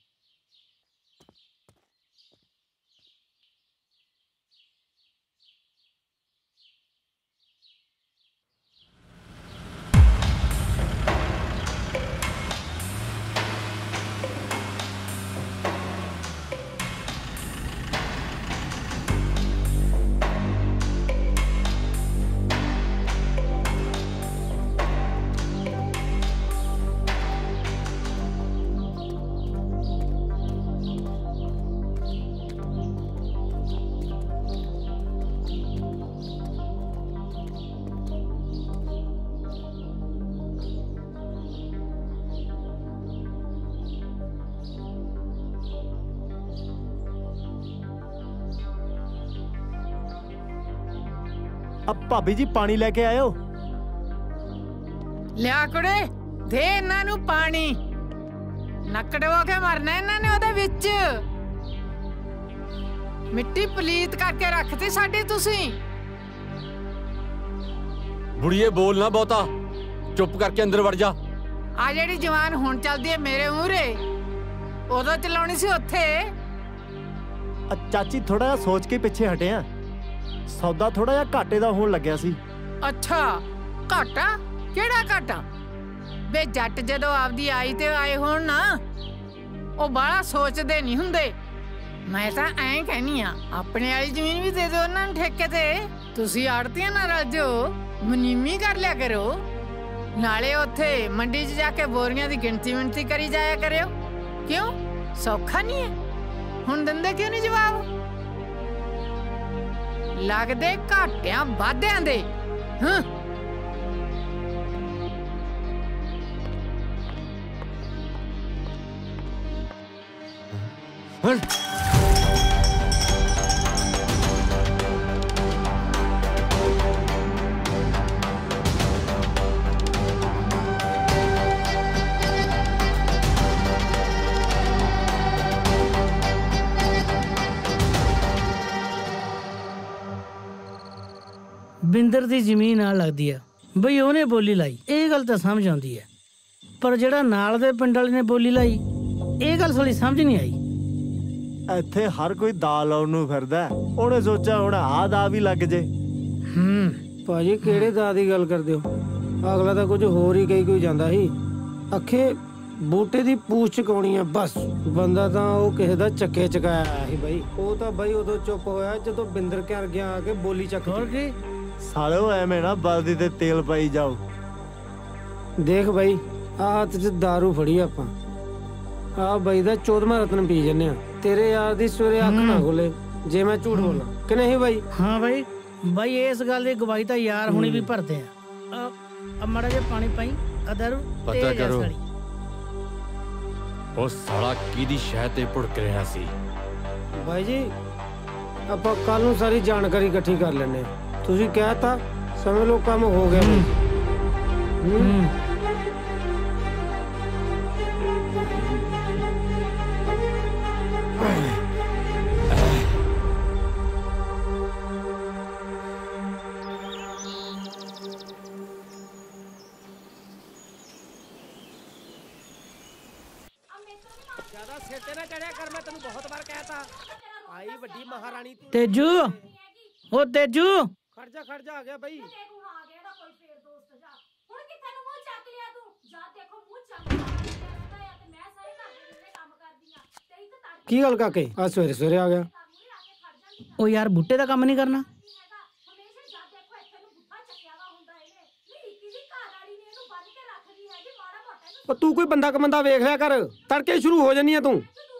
ਭਾਬੀ ਜੀ ਪਾਣੀ ਲੈ ਕੇ ਆਇਓ। ਲਿਆ ਕੁੜੇ, ਦੇ ਇਹਨਾਂ ਨੂੰ ਪਾਣੀ। ਨੱਕੜ ਹੋ ਕੇ ਮਰਨਾ ਇਹਨਾਂ ਨੇ ਉਹਦੇ ਵਿੱਚ। ਮਿੱਟੀ ਪਲੀਤ ਕਰਕੇ ਰੱਖਤੀ ਸਾਡੀ ਤੁਸੀਂ। ਬੁੜੀਏ ਬੋਲ ਨਾ ਬਹੁਤਾ, ਚੁੱਪ ਕਰਕੇ ਅੰਦਰ ਵੜ ਜਾ। ਆ ਜਿਹੜੀ ਜਵਾਨ ਹੁਣ ਚੱਲਦੀ ਹੈ ਮੇਰੇ ਮੂਹਰੇ, ਉਦੋਂ ਚਲਾਉਣੀ ਸੀ ਉੱਥੇ। ਚਾਚੀ ਥੋੜਾ ਜਿਹਾ ਸੋਚ ਕੇ ਪਿੱਛੇ ਹਟਿਆ, ਸੌਦਾ ਥੋੜਾ ਜਿਹਾ ਘਾਟੇ ਦਾ ਹੋਣ ਲੱਗਿਆ ਸੀ। ਅੱਛਾ, ਘਾਟਾ? ਕਿਹੜਾ ਘਾਟਾ? ਬੇ ਜੱਟ ਜਦੋਂ ਆਪਦੀ ਆਈ ਤੇ ਆਏ ਹੋਣ ਨਾ, ਉਹ ਬਾਹਲਾ ਸੋਚਦੇ ਨਹੀਂ ਹੁੰਦੇ। ਮੈਂ ਤਾਂ ਐਂ ਕਹਿਨੀ ਆ, ਆਪਣੇ ਵਾਲੀ ਜ਼ਮੀਨ ਵੀ ਦੇ ਦਿਓ ਉਹਨਾਂ ਨੂੰ ਠੇਕੇ ਤੇ। ਤੁਸੀਂ ਆੜਤੀਆਂ ਨਾਲ ਰਲ ਜਾਓ, ਮੁਨੀਮੀ ਕਰ ਲਿਆ ਕਰੋ। ਨਾਲੇ ਉੱਥੇ ਮੰਡੀ 'ਚ ਜਾ ਕੇ ਬੋਰੀਆਂ ਦੀ ਗਿਣਤੀ ਕਰੀ ਜਾਇਆ ਕਰਿਓ। ਕਿਉਂ, ਸੌਖਾ ਨਹੀਂ ਹੈ? ਹੁਣ ਦਿੰਦੇ ਕਿਉਂ ਨਹੀਂ ਜਵਾਬ? ਲੱਗਦੇ ਘਾਟਿਆਂ ਵਾਧਿਆਂ ਦੇ। ਹਾਂ, ਬਿੰਦਰ ਦੀ ਜ਼ਮੀਨ ਨਾਲ ਲੱਗਦੀ ਆ ਬਈ, ਉਹਨੇ ਬੋਲੀ ਲਾਈ, ਇਹ ਗੱਲ ਤਾਂ ਸਮਝ ਆਉਂਦੀ ਹੈ। ਪਰ ਜਿਹੜਾ ਨਾਲ ਦੇ ਪਿੰਡ ਵਾਲੇ ਨੇ ਬੋਲੀ ਲਾਈ, ਇਹ ਗੱਲ ਸਾਲੀ ਸਮਝ ਨਹੀਂ ਆਈ। ਇੱਥੇ ਹਰ ਕੋਈ ਦਾ ਲਾਉਣ ਨੂੰ ਫਿਰਦਾ, ਉਹਨੇ ਸੋਚਿਆ ਹੁਣ ਆਹ ਦਾ ਵੀ ਲੱਗ ਜੇ। ਭਾਜੀ ਕਿਹੜੇ ਦਾ ਦੀ ਗੱਲ ਕਰਦੇ ਹੋ? ਅਗਲਾ ਤਾਂ ਕੁਝ ਹੋਰ ਹੀ ਕਹੀ ਕੋਈ ਜਾਂਦਾ ਸੀ। ਅਖੇ ਬੂਟੇ ਦੀ ਪੂਛ ਚਕਾਉਣੀ ਆ ਬਸ। ਬੰਦਾ ਤਾਂ ਉਹ ਕਿਸੇ ਦਾ ਚੱਕੇ ਚਕਾਇਆ ਆਇਆ ਸੀ ਬਾਈ। ਉਹ ਤਾਂ ਬਾਈ ਉਦੋਂ ਚੁੱਪ ਹੋਇਆ ਜਦੋਂ ਬਿੰਦਰ ਘਰ ਗਿਆ ਆ ਕੇ ਬੋਲੀ ਚੱਕ। ਹੋਰ ਕੀ ਸਾਲੋ, ਐਵੇਂ ਨਾ ਬਲਦੀ ਤੇ ਤੇਲ ਪਾਈ ਜਾਓ। ਦੇਖ ਬਾਈ, ਆਹ ਹੱਥ 'ਚ ਦਾਰੂ ਫੜੀ ਆਪਾਂ। ਆਹ ਬਾਈ ਦਾ 14ਵਾਂ ਰਤਨ ਪੀ ਜੰਨੇ ਆ। ਤੇਰੇ ਯਾਰ ਦੀ ਸਵੇਰੇ ਅੱਖ ਨਾ ਖੋਲੇ ਜੇ ਮੈਂ ਝੂਠ ਬੋਲਾਂ ਕਿ ਨਹੀਂ ਬਾਈ? ਹਾਂ ਬਾਈ, ਬਾਈ ਇਸ ਗੱਲ ਦੀ ਗਵਾਹੀ ਤਾਂ ਯਾਰ ਹੁਣੀ ਵੀ ਭਰਦੇ ਆ। ਮਾੜਾ ਜਿਹਾ ਪਾਣੀ ਪਾਈ, ਅਦਰ ਪਤਾ ਕਰੋ ਉਹ ਸਾਲਾ ਕਿਹਦੀ ਸ਼ਹਿ ਤੇ ਭੁੜਕ ਰਿਹਾ ਸੀ। ਬਾਈ ਜੀ, ਆਪਾਂ ਕੱਲ ਨੂੰ ਸਾਰੀ ਜਾਣਕਾਰੀ ਇਕੱਠੀ ਕਰ ਲੈਣੇ ਆ। ਤੁਸੀਂ ਕਹਿਤਾ, ਸਮਝ ਲਓ ਕੰਮ ਹੋ ਗਿਆ ਬਾਈ। ਜ਼ਿਆਦਾ ਸਿਰ ਤੇ ਨਾ ਚੜਿਆ ਕਰ, ਮੈਂ ਤੈਨੂੰ ਬਹੁਤ ਵਾਰ ਕਹਿਤਾ। ਆਈ ਵੱਡੀ ਮਹਾਰਾਣੀ ਤੂੰ। ਤੇਜੂ, ਉਹ ਤੇਜੂ, ਖੜ ਜਾ ਆ ਗਿਆ ਬਾਈ। ਕੀ ਗੱਲ ਕਾਕੇ, ਆ ਸਵੇਰੇ ਸਵੇਰੇ ਆ ਗਿਆ? ਉਹ ਯਾਰ ਬੂਟੇ ਦਾ ਕੰਮ ਨਹੀਂ ਕਰਨਾ? ਉਹ ਤੂੰ ਕੋਈ ਬੰਦਾ ਕਮੰਦਾ ਵੇਖ ਲਿਆ ਕਰ, ਤੜਕੇ ਸ਼ੁਰੂ ਹੋ ਜਾਨੀ ਆ ਤੂੰ।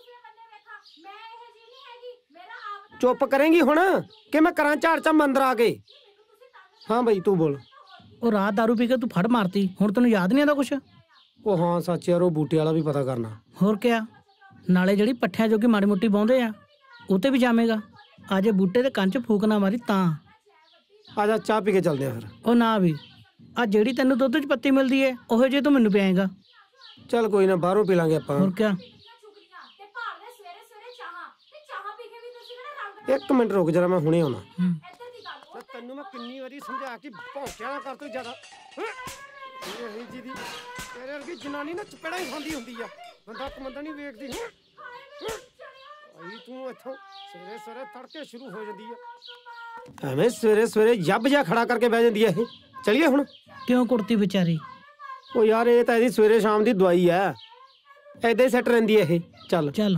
ਚੁੱਪ ਕਰੇਂਗੀ ਹੁਣ ਕਿ ਮੈਂ ਕਰਾਂ ਝਾੜ ਚਾ ਅੰਦਰ ਆ ਕੇ? ਹਾਂ ਬਾਈ ਤੂੰ ਬੋਲ। ਉਹ ਰਾਤ ਦਾਰੂ ਪੀ ਕੇ ਤੂੰ ਫੜ ਮਾਰਤੀ, ਹੁਣ ਤੈਨੂੰ ਯਾਦ ਨਹੀਂ ਆਉਂਦਾ ਕੁਛ? ਉਹ ਹਾਂ ਸੱਚ ਯਾਰ, ਉਹ ਬੂਟੇ ਵਾਲਾ ਵੀ ਪਤਾ ਕਰਨਾ। ਹੋਰ ਕਿਆ, ਨਾਲੇ ਜਿਹੜੀ ਪੱਠਿਆਂ ਜੋਗੀ ਮਾੜੀ ਮੋਟੀ ਬਾਉਂਦੇ ਆ ਉਹ ਤੇ ਵੀ ਜਾਵੇਗਾ। ਅਜੇ ਬੂਟੇ ਦੇ ਕੰਨ 'ਚ ਫੂਕ ਨਾ ਮਾਰੀ ਤਾਂ। ਆ ਜਾ ਚਾਹ ਪੀ ਕੇ ਚੱਲਦੇ ਆ ਫਿਰ। ਉਹ ਨਾ ਵੀ, ਆ ਜਿਹੜੀ ਤੈਨੂੰ ਦੁੱਧ 'ਚ ਪੱਤੀ ਮਿਲਦੀ ਏ ਉਹੋ ਜਿਹੀ ਤੂੰ ਮੈਨੂੰ ਪਿਆਏਗਾ। ਚੱਲ ਕੋਈ ਨਾ ਬਾਹਰੋਂ ਪੀ ਲਾਂਗੇ ਆਪਾਂ। ਹੋਰ ਕਿਆ? ਇੱਕ ਮਿੰਟ ਰੁਕ ਜਰਾ, ਮੈਂ ਹੁਣੇ ਆਉਣਾ। ਤੈਨੂੰ ਮੈਂ ਕਿੰਨੀ ਵਾਰੀ ਸਮਝਾ ਕੇ ਭੌਂਕਿਆ ਨਾ ਕਰ ਤੂੰ ਜ਼ਿਆਦਾ। ਇਹੀ ਜੀ ਦੀ ਤੇਰੇ ਵਰਗੀ ਜਨਾਨੀ ਨਾ ਚਪੇੜਾ ਹੀ ਖਾਂਦੀ ਹੁੰਦੀ ਆ, ਬੰਦਾ ਕਮੰਦਾ ਨਹੀਂ ਵੇਖਦੀ। ਆਈ ਤੂੰ ਇੱਥੋਂ ਸਵੇਰੇ ਸਵੇਰੇ ਤੜਕੇ ਸ਼ੁਰੂ ਹੋ ਜਾਂਦੀ ਆ, ਐਵੇਂ ਸਵੇਰੇ ਸਵੇਰੇ ਜੱਬ ਜਾ ਖੜਾ ਕਰਕੇ ਬਹਿ ਜਾਂਦੀ ਆ ਇਹ। ਚਲੀਏ ਹੁਣ। ਕਿਉਂ ਕੁੜਤੀ ਵਿਚਾਰੀ? ਉਹ ਯਾਰ ਇਹ ਤਾਂ ਇਹਦੀ ਸਵੇਰੇ ਸ਼ਾਮ ਦੀ ਦਵਾਈ ਆ, ਏਦਾਂ ਹੀ ਸੈੱਟ ਰਹਿੰਦੀ ਆ ਇਹ। ਚੱਲ ਚੱਲ।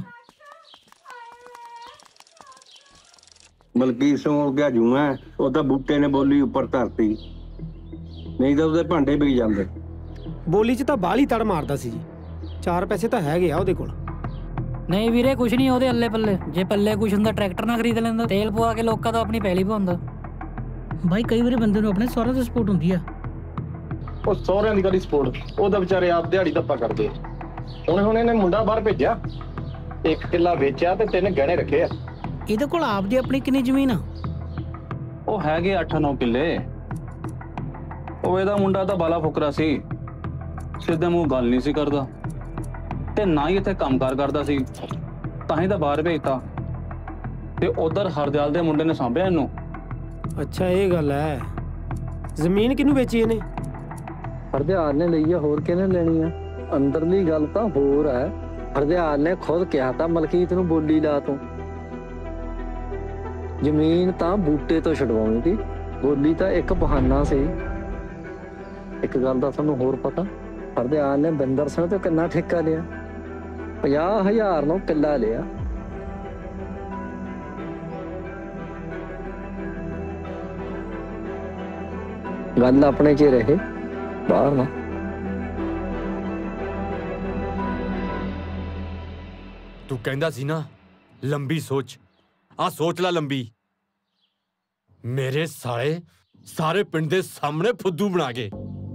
ਮਲਕੀਤ ਸਿੰਘ ਹੋ ਗਿਆ ਜੂਆ, ਉਹ ਤਾਂ ਬੂਟੇ ਨੇ ਬੋਲੀ ਉੱਪਰ ਧਰਤੀ, ਨਹੀਂ ਤਾਂ ਉਹਦੇ ਭਾਂਡੇ ਵਿਕ ਜਾਂਦੇ। ਬੋਲੀ 'ਚ ਤਾਂ ਬਾਹਲੀ ਤੜ ਮਾਰਦਾ ਸੀ ਜੀ, 4 ਪੈਸੇ ਤਾਂ ਹੈਗੇ ਆ ਉਹਦੇ ਕੋਲ। ਨਹੀਂ ਵੀਰੇ ਕੁਛ ਨਹੀਂ ਉਹਦੇ ਅੱਲੇ ਪੱਲੇ, ਜੇ ਪੱਲੇ ਕੁਛ ਹੁੰਦਾ ਟਰੈਕਟਰ ਨਾ ਖਰੀਦ ਲੈਂਦਾ, ਤੇਲ ਪਵਾ ਕੇ ਲੋਕਾਂ ਤੋਂ ਆਪਣੀ ਪੈਲੀ ਪਵਾਉਂਦਾ। ਬਾਈ ਕਈ ਵਾਰੀ ਬੰਦੇ ਨੂੰ ਆਪਣੇ ਸਹੁਰੇ ਦੀ ਸਪੋਰਟ ਹੁੰਦੀ ਆ। ਉਹ ਸਹੁਰਿਆਂ ਦੀ ਕਾਹਦੀ ਸਪੋਰਟ, ਉਹ ਤਾਂ ਵਿਚਾਰੇ ਆਪ ਦਿਹਾੜੀ ਧੱਪਾ ਕਰਦੇ। ਹੁਣ ਇਹਨੇ ਮੁੰਡਾ ਬਾਹਰ ਭੇਜਿਆ, 1 ਕਿੱਲਾ ਵੇਚਿਆ ਤੇ 3 ਗਹਿਣੇ ਰੱਖੇ ਆ। ਇਹਦੇ ਕੋਲ ਆਪਦੀ ਆਪਣੀ ਕਿੰਨੀ ਜ਼ਮੀਨ ਆ? ਉਹ ਹੈਗੇ 8-9 ਕਿੱਲੇ। ਉਹ ਇਹਦਾ ਮੁੰਡਾ ਤਾਂ ਬਾਲਾ ਫੁਕਰਾ ਸੀ, ਸਿੱਧੇ ਮੂੰਹ ਗੱਲ ਨਹੀਂ ਸੀ ਕਰਦਾ ਤੇ ਨਾ ਹੀ ਇੱਥੇ ਕੰਮਕਾਰ ਕਰਦਾ ਸੀ, ਤਾਂ ਹੀ ਤਾਂ ਬਾਹਰ ਭੇਜਤਾ। ਤੇ ਉਧਰ ਹਰਦਿਆਲ ਦੇ ਮੁੰਡੇ ਨੇ ਸਾਂਭਿਆ ਇਹਨੂੰ। ਅੱਛਾ ਇਹ ਗੱਲ ਹੈ। ਜ਼ਮੀਨ ਕਿਹਨੂੰ ਵੇਚੀ ਇਹਨੇ? ਹਰਦਿਆਲ ਨੇ ਲਈ ਆ, ਹੋਰ ਕਿਹਨੇ ਲੈਣੀ ਆ? ਅੰਦਰਲੀ ਗੱਲ ਤਾਂ ਹੋਰ ਹੈ। ਹਰਦਿਆਲ ਨੇ ਖੁਦ ਕਿਹਾ ਤਾਂ ਮਲਕੀਤ ਨੂੰ ਬੋਲੀ ਲਾ ਤੂੰ। ਜ਼ਮੀਨ ਤਾਂ ਬੂਟੇ ਤੋਂ ਛਡਵਾਉਣੀ ਸੀ, ਬੋਲੀ ਤਾਂ ਇੱਕ ਬਹਾਨਾ ਸੀ। ਇੱਕ ਗੱਲ ਦਾ ਤੁਹਾਨੂੰ ਹੋਰ ਪਤਾ, ਹਰਦਿਆਲ ਨੇ ਬਿੰਦਰ ਸਿੰਘ ਤੋਂ ਕਿੰਨਾ ਠੇਕਾ ਲਿਆ? 50,000 ਨੂੰ ਕਿੱਲਾ ਲਿਆ। ਗੱਲ ਆਪਣੇ 'ਚ ਰਹੇ, ਬਾਹਰ ਨਾ। ਤੂੰ ਕਹਿੰਦਾ ਸੀ ਨਾ ਲੰਬੀ ਸੋਚ, ਆ ਸੋਚ ਲੈ ਲੰਬੀ। ਮੇਰੇ ਸਾਲੇ ਸਾਰੇ ਪਿੰਡ ਦੇ ਸਾਹਮਣੇ ਫੁੱਦੂ ਬਣਾ ਕੇ।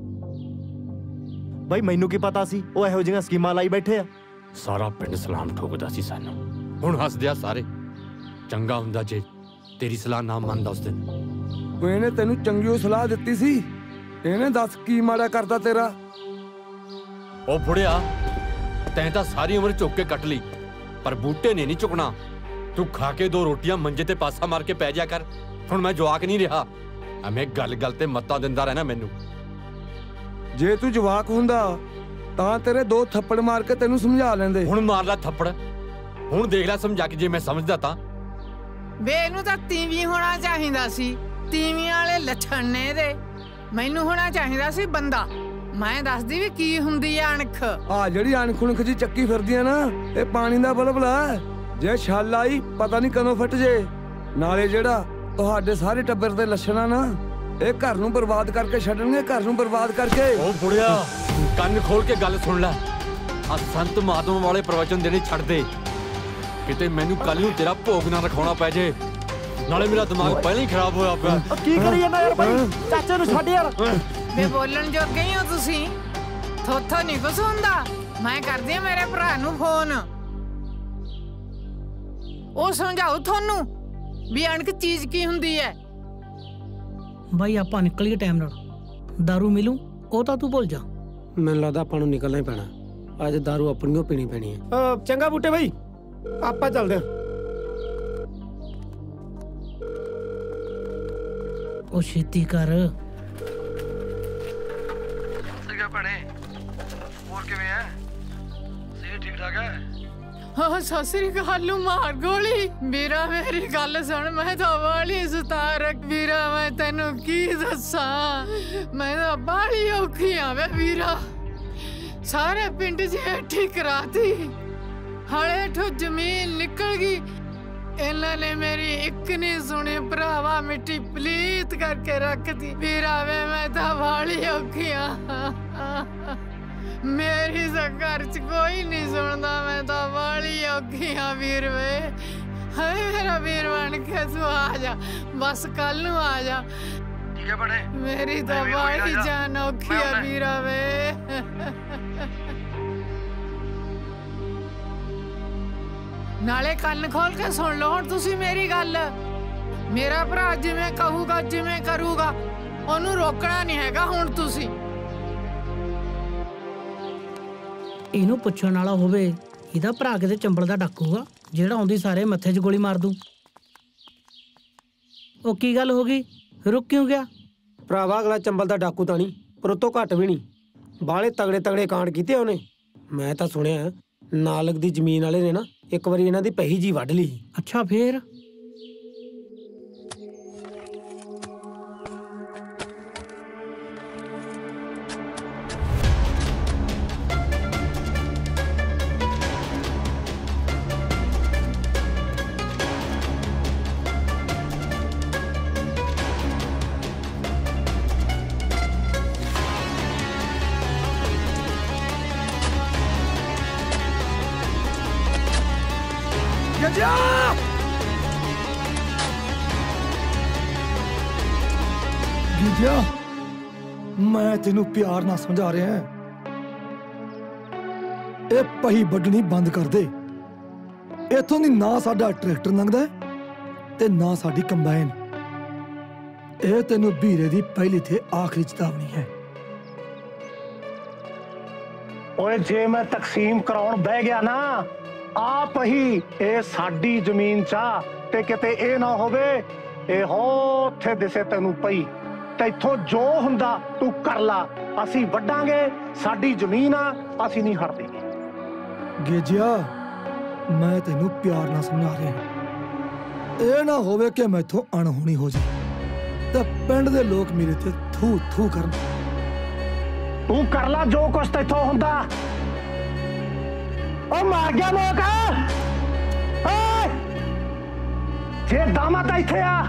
ਬਾਈ ਮੈਨੂੰ ਕੀ ਪਤਾ ਸੀ ਉਹ ਇਹੋ ਜਿਹੀਆਂ ਸਕੀਮਾਂ ਲਾਈ ਬੈਠੇ ਆ। ਸਾਰਾ ਪਿੰਡ ਸਲਾਮ ਠੋਕਦਾ ਸੀ ਸਾਨੂੰ, ਹੁਣ ਹੱਸਦੇ ਆ ਸਾਰੇ। ਚੰਗਾ ਹੁੰਦਾ ਜੇ ਤੇਰੀ ਸਲਾਹ ਨਾ ਮੰਨਦਾ ਉਸ ਦਿਨ। ਇਹਨੇ ਤੈਨੂੰ ਚੰਗੀ ਸਲਾਹ ਦਿੱਤੀ ਸੀ, ਇਹਨੇ ਦੱਸ ਕੀ ਮਾੜਾ ਕਰਦਾ ਤੇਰਾ? ਉਹ ਬੁੜਿਆ, ਤੈਂ ਤਾਂ ਸਾਰੀ ਉਮਰ ਝੁੱਕ ਕੇ ਕੱਟ ਲਈ, ਪਰ ਬੂਟੇ ਨੇ ਨਹੀਂ ਝੁਕਣਾ। ਤੂੰ ਖਾ ਕੇ 2 ਰੋਟੀਆਂ ਮੰਜੇ ਤੇ ਪਾਸਾ ਮਾਰ ਕੇ ਪੈ ਜਾ ਕਰ। ਹੁਣ ਮੈਂ ਜਵਾਕ ਨਹੀਂ ਰਿਹਾ, ਐਵੇਂ ਗੱਲ ਗੱਲ ਤੇ ਮੱਤਾਂ ਦਿੰਦਾ ਰਹਿਣਾ ਮੈਨੂੰ। ਜੇ ਤੂੰ ਜਵਾਕ ਹੁੰਦਾ ਤਾਂ ਤੇਰੇ 2 ਥੱਪੜ ਮਾਰ ਕੇ ਤੈਨੂੰ ਸਮਝਾ ਲੈਂਦੇ। ਹੁਣ ਮਾਰ ਲੈ ਥੱਪੜ, ਹੁਣ ਦੇਖ ਲੈ ਸਮਝਾ ਕੇ। ਜੇ ਮੈਂ ਸਮਝਦਾ ਤਾਂ ਬੇ ਇਹਨੂੰ ਤਾਂ ਤੀਵੀਂ ਹੋਣਾ ਚਾਹੀਦਾ ਸੀ, ਤੀਵੀਂ ਵਾਲੇ ਲੱਛਣ ਨੇ ਇਹਦੇ। ਮੈਨੂੰ ਹੋਣਾ ਚਾਹੀਦਾ ਸੀ ਬੰਦਾ। ਮੈਂ ਦੱਸਦੀ ਵੀ ਕੀ ਹੁੰਦੀ ਆ ਅਣਖ। ਆ ਜਿਹੜੀ ਅਣਖ ਉਣਖ ਜੀ ਚੱਕੀ ਫਿਰਦੀ ਆ ਨਾ, ਇਹ ਪਾਣੀ ਦਾ ਬਲਬਲਾ। ਜੇ ਛੱਲ ਆਈ ਪਤਾ ਨਹੀਂ ਕਦੋਂ ਫਟ ਜੇ। ਨਾਲੇ ਜਿਹੜਾ ਤੁਹਾਡੇ ਸਾਰੇ ਟੱਬਰ ਦੇ ਲੱਛਣਾ ਨਾ, ਇਹ ਘਰ ਨੂੰ ਬਰਬਾਦ ਕਰਕੇ ਛੱਡਣਗੇ, ਘਰ ਨੂੰ ਬਰਬਾਦ ਕਰਕੇ। ਉਹ ਬੁੜਿਆ ਕੰਨ ਖੋਲ ਕੇ ਗੱਲ ਸੁਣ ਲੈ। ਆ ਸੰਤ ਮਹਾਤਮਾ ਵਾਲੇ ਪ੍ਰਵਚਨ ਦੇਣੇ ਛੱਡ ਦੇ, ਕਿਤੇ ਮੈਨੂੰ ਕੱਲ ਨੂੰ ਤੇਰਾ ਭੋਗ ਨਾ ਰਖਾਉਣਾ ਪੈ ਜੇ। ਨਾਲੇ ਮੇਰਾ ਦਿਮਾਗ ਪਹਿਲਾਂ ਹੀ ਖਰਾਬ ਹੋਇਆ ਪਿਆ। ਕੀ ਕਰੀ ਜਾਂਦਾ ਯਾਰ ਭਾਈ, ਚਾਚੇ ਨੂੰ ਛੱਡ ਯਾਰ। ਵੇ ਬੋਲਣ ਜੋਗੇ ਹੀ ਹੋ ਤੁਸੀਂ, ਥੋਥੋ ਨਹੀਂ ਕੁਛ ਹੁੰਦਾ। ਮੈਂ ਕਰਦੀ ਆ ਮੇਰੇ ਭਰਾ ਨੂੰ ਫੋਨ, ਉਹ ਸਮਝਾਉ ਤੁਹਾਨੂੰ ਵੀ ਅਣਖ ਚੀਜ਼ ਕੀ ਹੁੰਦੀ ਹੈ। ਬਾਈ ਆਪਾਂ ਨਿਕਲੀਏ ਟਾਈਮ ਨਾਲ। ਦਾਰੂ ਮਿਲੂ ਉਹ ਤਾਂ ਤੂੰ ਭੁੱਲ ਜਾ। ਮੈਨੂੰ ਲੱਗਦਾ ਆਪਾਂ ਨੂੰ ਨਿਕਲਣਾ ਹੀ ਪੈਣਾ ਅੱਜ। ਦਾਰੂ ਆਪਣੀ ਓ ਪੀਣੀ ਪੈਣੀ ਹੈ। ਚੰਗਾ ਬੂਟੇ ਬਾਈ, ਆਪਾਂ ਚੱਲਦੇ ਹਾਂ। ਉਹ ਛੇਤੀ ਕਰ। ਸੀਗਾ ਭੈਣੇ, ਹੋਰ ਕਿਵੇਂ ਐ? ਸਿਹਤ ਠੀਕ ਠਾਕ ਹੈ? ਹਾਂ ਸਤਿ ਸ੍ਰੀ ਅਕਾਲ ਨੂੰ ਮਾਰ ਗੋਲੀ। ਵੀਰਾ ਮੇਰੀ ਗੱਲ ਸੁਣ, ਮੈਂ ਤਾਂ ਵਾਲੀ ਸਤਾਰਕ ਵੀਰਾ, ਮੈਂ ਤੈਨੂੰ ਕੀ ਦੱਸਾਂ। ਮੈਂ ਤਾਂ ਬਾਹਲੀ ਔਖੀ ਆ ਵੇ ਵੀਰਾ। ਸਾਰੇ ਪਿੰਡ 'ਚ ਠੀਕ ਕਰਾਤੀ, ਹਲੇ ਠੋ ਜ਼ਮੀਨ ਨਿਕਲ ਗਈ। ਇਹਨਾਂ ਨੇ ਮੇਰੀ ਇੱਕ ਨਹੀਂ ਸੁਣੀ ਭਰਾਵਾ, ਮਿੱਟੀ ਪਲੀਤ ਕਰਕੇ ਰੱਖਦੀ ਵੀਰਾ ਵੇ। ਮੈਂ ਤਾਂ ਬਾਹਲੀ ਔਖੀ ਆ, ਮੇਰੀ ਤਾਂ ਘਰ 'ਚ ਕੋਈ ਨਹੀਂ ਸੁਣਦਾ। ਮੈਂ ਤਾਂ ਬਾਹਲੀ ਔਖੀ ਆ ਵੀਰ ਵੇ। ਹਾਏ ਮੇਰਾ ਵੀਰ ਬਣ ਕੇ ਤੂੰ ਆ ਜਾ, ਬਸ ਕੱਲ ਨੂੰ ਆ ਜਾ। ਠੀਕ ਹੈ ਬਣੇ, ਮੇਰੀ ਤਾਂ ਬਾਹਲੀ ਜਾਨ ਔਖੀ ਆ ਵੀਰਾ ਵੇ। ਨਾਲੇ ਕੰਨ ਖੋਲ ਕੇ ਸੁਣ ਲਓ ਹੁਣ ਤੁਸੀਂ ਮੇਰੀ ਗੱਲ। ਮੇਰਾ ਭਰਾ ਜਿਵੇਂ ਕਹੂਗਾ ਜਿਵੇਂ ਕਰੂਗਾ, ਉਹਨੂੰ ਰੋਕਣਾ ਨਹੀਂ ਹੈਗਾ ਹੁਣ ਤੁਸੀਂ। ਇਹਨੂੰ ਪੁੱਛਣ ਵਾਲਾ ਹੋਵੇ ਇਹਦਾ ਭਰਾ ਕਿਤੇ ਚੰਬਲ ਦਾ ਡਾਕੂਗਾ ਜਿਹੜਾ ਆਉਂਦੀ ਸਾਰੇ ਮੱਥੇ 'ਚ ਗੋਲੀ ਮਾਰ ਦੂ। ਉਹ ਕੀ ਗੱਲ ਹੋ ਗਈ, ਰੁਕ ਕਿਉਂ ਗਿਆ? ਭਰਾਵਾ ਅਗਲਾ ਚੰਬਲ ਦਾ ਡਾਕੂ ਤਾਂ ਨਹੀਂ, ਪਰ ਉਹ ਤੋਂ ਘੱਟ ਵੀ ਨਹੀਂ। ਬਾਹਲੇ ਤਗੜੇ ਤਗੜੇ ਕਾਂਡ ਕੀਤੇ ਉਹਨੇ। ਮੈਂ ਤਾਂ ਸੁਣਿਆ ਨਾਲਕ ਦੀ ਜ਼ਮੀਨ ਵਾਲੇ ਨੇ ਨਾ ਇੱਕ ਵਾਰੀ ਇਹਨਾਂ ਦੀ ਪਹੀ ਜੀ ਵੱਢ ਲਈ। ਅੱਛਾ ਫੇਰ? ਗੀਜਾ, ਮੈਂ ਤੈਨੂੰ ਪਿਆਰ ਨਾਲ ਸਮਝਾ ਰਿਹਾ ਹਾਂ। ਇਹ ਪਹੀ ਵੱਢਣੀ ਬੰਦ ਕਰ ਦੇ। ਇੱਥੋਂ ਦੀ ਨਾ ਸਾਡਾ ਟਰੈਕਟਰ ਲੰਘਦਾ ਤੇ ਨਾ ਸਾਡੀ ਕੰਬਾਈਨ। ਇਹ ਤੈਨੂੰ ਵੀਰੇ ਦੀ ਪਹਿਲੀ ਤੇ ਆਖਰੀ ਚੇਤਾਵਨੀ ਹੈ। ਓਏ ਜੇ ਮੈਂ ਤਕਸੀਮ ਕਰਾਉਣ ਬਹਿ ਗਿਆ ਨਾ ਆਪ ਹੀ ਇਹ ਸਾਡੀ ਜ਼ਮੀਨ ਚਾ ਤੇ ਕਿਤੇ ਇਹ ਨਾ ਹੋਵੇ ਇਹ ਹੋ ਉੱਥੇ ਦਿਸੇ ਤੈਨੂੰ ਪਈ ਤੇ ਇੱਥੋਂ ਜੋ ਹੁੰਦਾ ਤੂੰ ਕਰ ਲਾ। ਅਸੀਂ ਵੱਢਾਂਗੇ, ਸਾਡੀ ਜ਼ਮੀਨ ਆ, ਅਸੀਂ ਨਹੀਂ ਹਟਦੇ। ਗੇਜਿਆ, ਮੈਂ ਤੈਨੂੰ ਪਿਆਰ ਨਾਲ ਸਮਝਾ ਰਿਹਾ। ਇਹ ਨਾ ਹੋਵੇ ਕਿ ਮੈਥੋਂ ਅਣਹੋਣੀ ਹੋ ਜਾਏ ਤੇ ਪਿੰਡ ਦੇ ਲੋਕ ਮੇਰੇ ਤੇ ਥੂ ਥੂ ਕਰਨ। ਤੂੰ ਕਰ ਲਾ ਜੋ ਕੁਛ ਤੈਥੋਂ ਹੁੰਦਾ। ਉਹ ਮਾਰ ਗਿਆ ਲੋਕ। ਓਏ ਜੇ ਦਾਮਾ ਤਾਂ ਇੱਥੇ ਆ।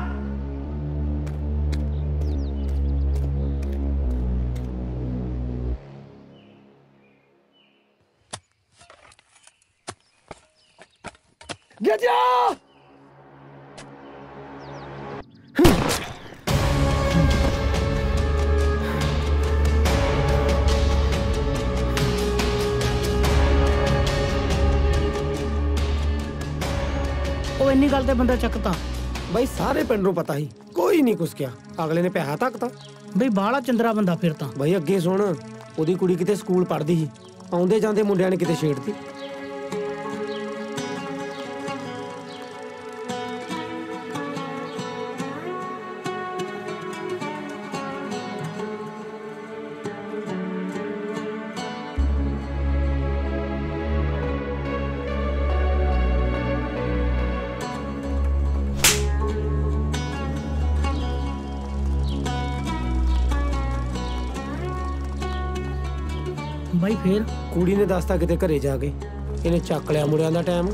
ਗੇਜਿਆ, ਉਹ ਇੰਨੀ ਗੱਲ ਤੇ ਬੰਦਾ ਚੱਕਤਾ। ਬਈ ਸਾਰੇ ਪਿੰਡ ਨੂੰ ਪਤਾ ਸੀ, ਕੋਈ ਨਹੀਂ ਕੁਛ ਕਿਹਾ। ਅਗਲੇ ਨੇ ਪੈਸਾ ਤੱਕਤਾ। ਬਈ ਬਾਹਲਾ ਚੰਦਰਾ ਬੰਦਾ ਫਿਰ ਤਾਂ। ਬਈ ਅੱਗੇ ਸੁਣ, ਉਹਦੀ ਕੁੜੀ ਕਿਤੇ ਸਕੂਲ ਪੜ੍ਹਦੀ ਸੀ, ਆਉਂਦੇ ਜਾਂਦੇ ਮੁੰਡਿਆਂ ਨੇ ਕਿਤੇ ਛੇੜਤੀ। ਬਾਈ ਫੇਰ ਕੁੜੀ ਨੇ ਦੱਸਤਾ ਕਿਤੇ ਘਰੇ ਜਾ ਕੇ ਇਹਨੇ ਚੱਕ ਲਿਆ ਮੁੰਡਿਆਂ ਦਾ ਟਾਈਮ।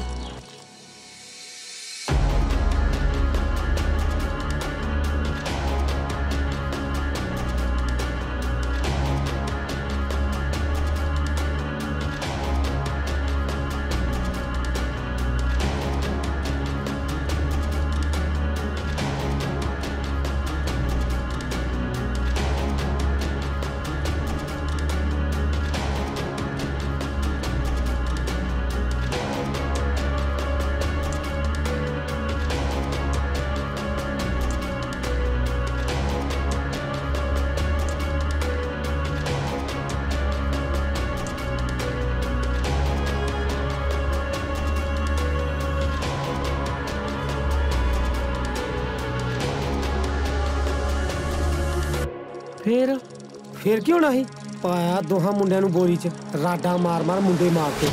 ਫੇਰ ਕੀ ਹੋਣਾ ਸੀ? ਪਾਇਆ ਦੋਹਾਂ ਮੁੰਡਿਆਂ ਨੂੰ ਬੋਰੀ 'ਚ, ਰਾਡਾ ਮਾਰ ਮਾਰ ਮੁੰਡੇ ਮਾਰ ਕੇ।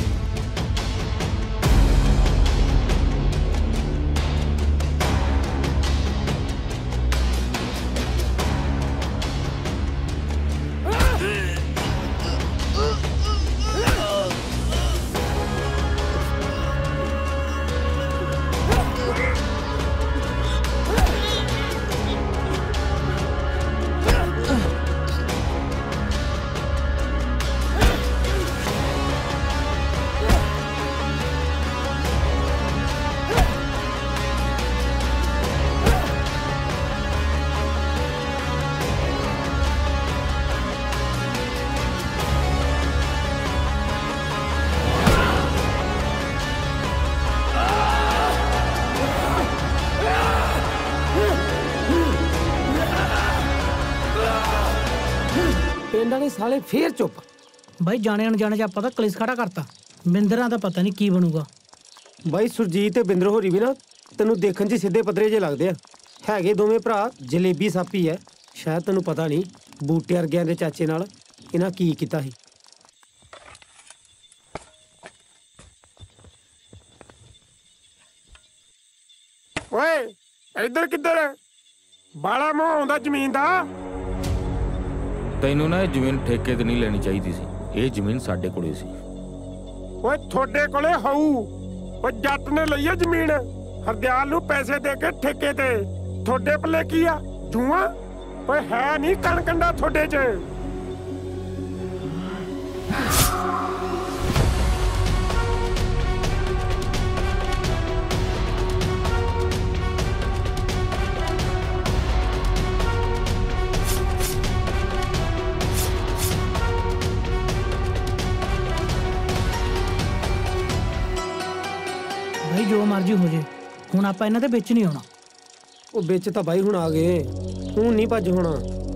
ਪਿੰਡ ਵਾਲੇ ਸਾਲੇ ਫੇਰ ਚੁੱਪ। ਬਾਈ ਜਾਣੇ ਅਣਜਾਣੇ ਚ ਆਪਾਂ ਤਾਂ ਕਲੇਸ਼ ਖੜਾ ਕਰਤਾ। ਬਿੰਦਰਾਂ ਦਾ ਪਤਾ ਨਹੀਂ ਕੀ ਬਣੂਗਾ। ਬਾਈ ਸੁਰਜੀਤ ਤੇ ਬਿੰਦਰ ਹੋਰੀ ਵੀ ਨਾ ਤੈਨੂੰ ਦੇਖਣ 'ਚ ਸਿੱਧੇ ਪੱਧਰੇ ਜੇ ਲੱਗਦੇ ਆ। ਹੈਗੇ ਦੋਵੇਂ ਭਰਾ ਜਲੇਬੀ ਸਾਪੀ ਐ। ਸ਼ਾਇਦ ਤੈਨੂੰ ਪਤਾ ਨਹੀਂ ਬੂਟੇ ਵਰਗਿਆਂ ਦੇ ਚਾਚੇ ਨਾਲ ਇਹਨਾਂ ਕੀ ਕੀਤਾ ਸੀ। ਓਏ ਇੱਧਰ ਕਿੱਧਰ? ਬਾਲਾ ਮੋਹ ਆਉਂਦਾ ਜ਼ਮੀਨ ਦਾ। ਤੈਨੂੰ ਨਾ ਇਹ ਜ਼ਮੀਨ ਠੇਕੇ ਤੇ ਨਹੀਂ ਲੈਣੀ ਚਾਹੀਦੀ ਸੀ। ਇਹ ਜ਼ਮੀਨ ਸਾਡੇ ਕੋਲੇ ਸੀ। ਓਏ ਤੁਹਾਡੇ ਕੋਲੇ ਹੋਊ। ਓ ਜੱਟ ਨੇ ਲਈ ਆ ਜ਼ਮੀਨ ਹਰਦਿਆਲ ਨੂੰ ਪੈਸੇ ਦੇ ਕੇ ਠੇਕੇ ਤੇ। ਤੁਹਾਡੇ ਪੱਲੇ ਕੀ ਆ? ਜੂਆ? ਓਏ ਹੈ ਨਹੀਂ ਕਣਕੰਡਾ ਤੁਹਾਡੇ 'ਚ। ਭਾਈ ਜੋ ਮਰਜ਼ੀ ਹੋ ਜੇ, ਹੁਣ ਆਪਾਂ ਇਹਨਾਂ ਦੇ ਵਿੱਚ ਨਹੀਂ ਆਉਣਾ। ਉਹ ਵਿੱਚ ਤਾਂ ਬਾਈ ਹੁਣ ਆ ਗਏ, ਹੁਣ ਨਹੀਂ ਭੱਜ ਹੋਣਾ।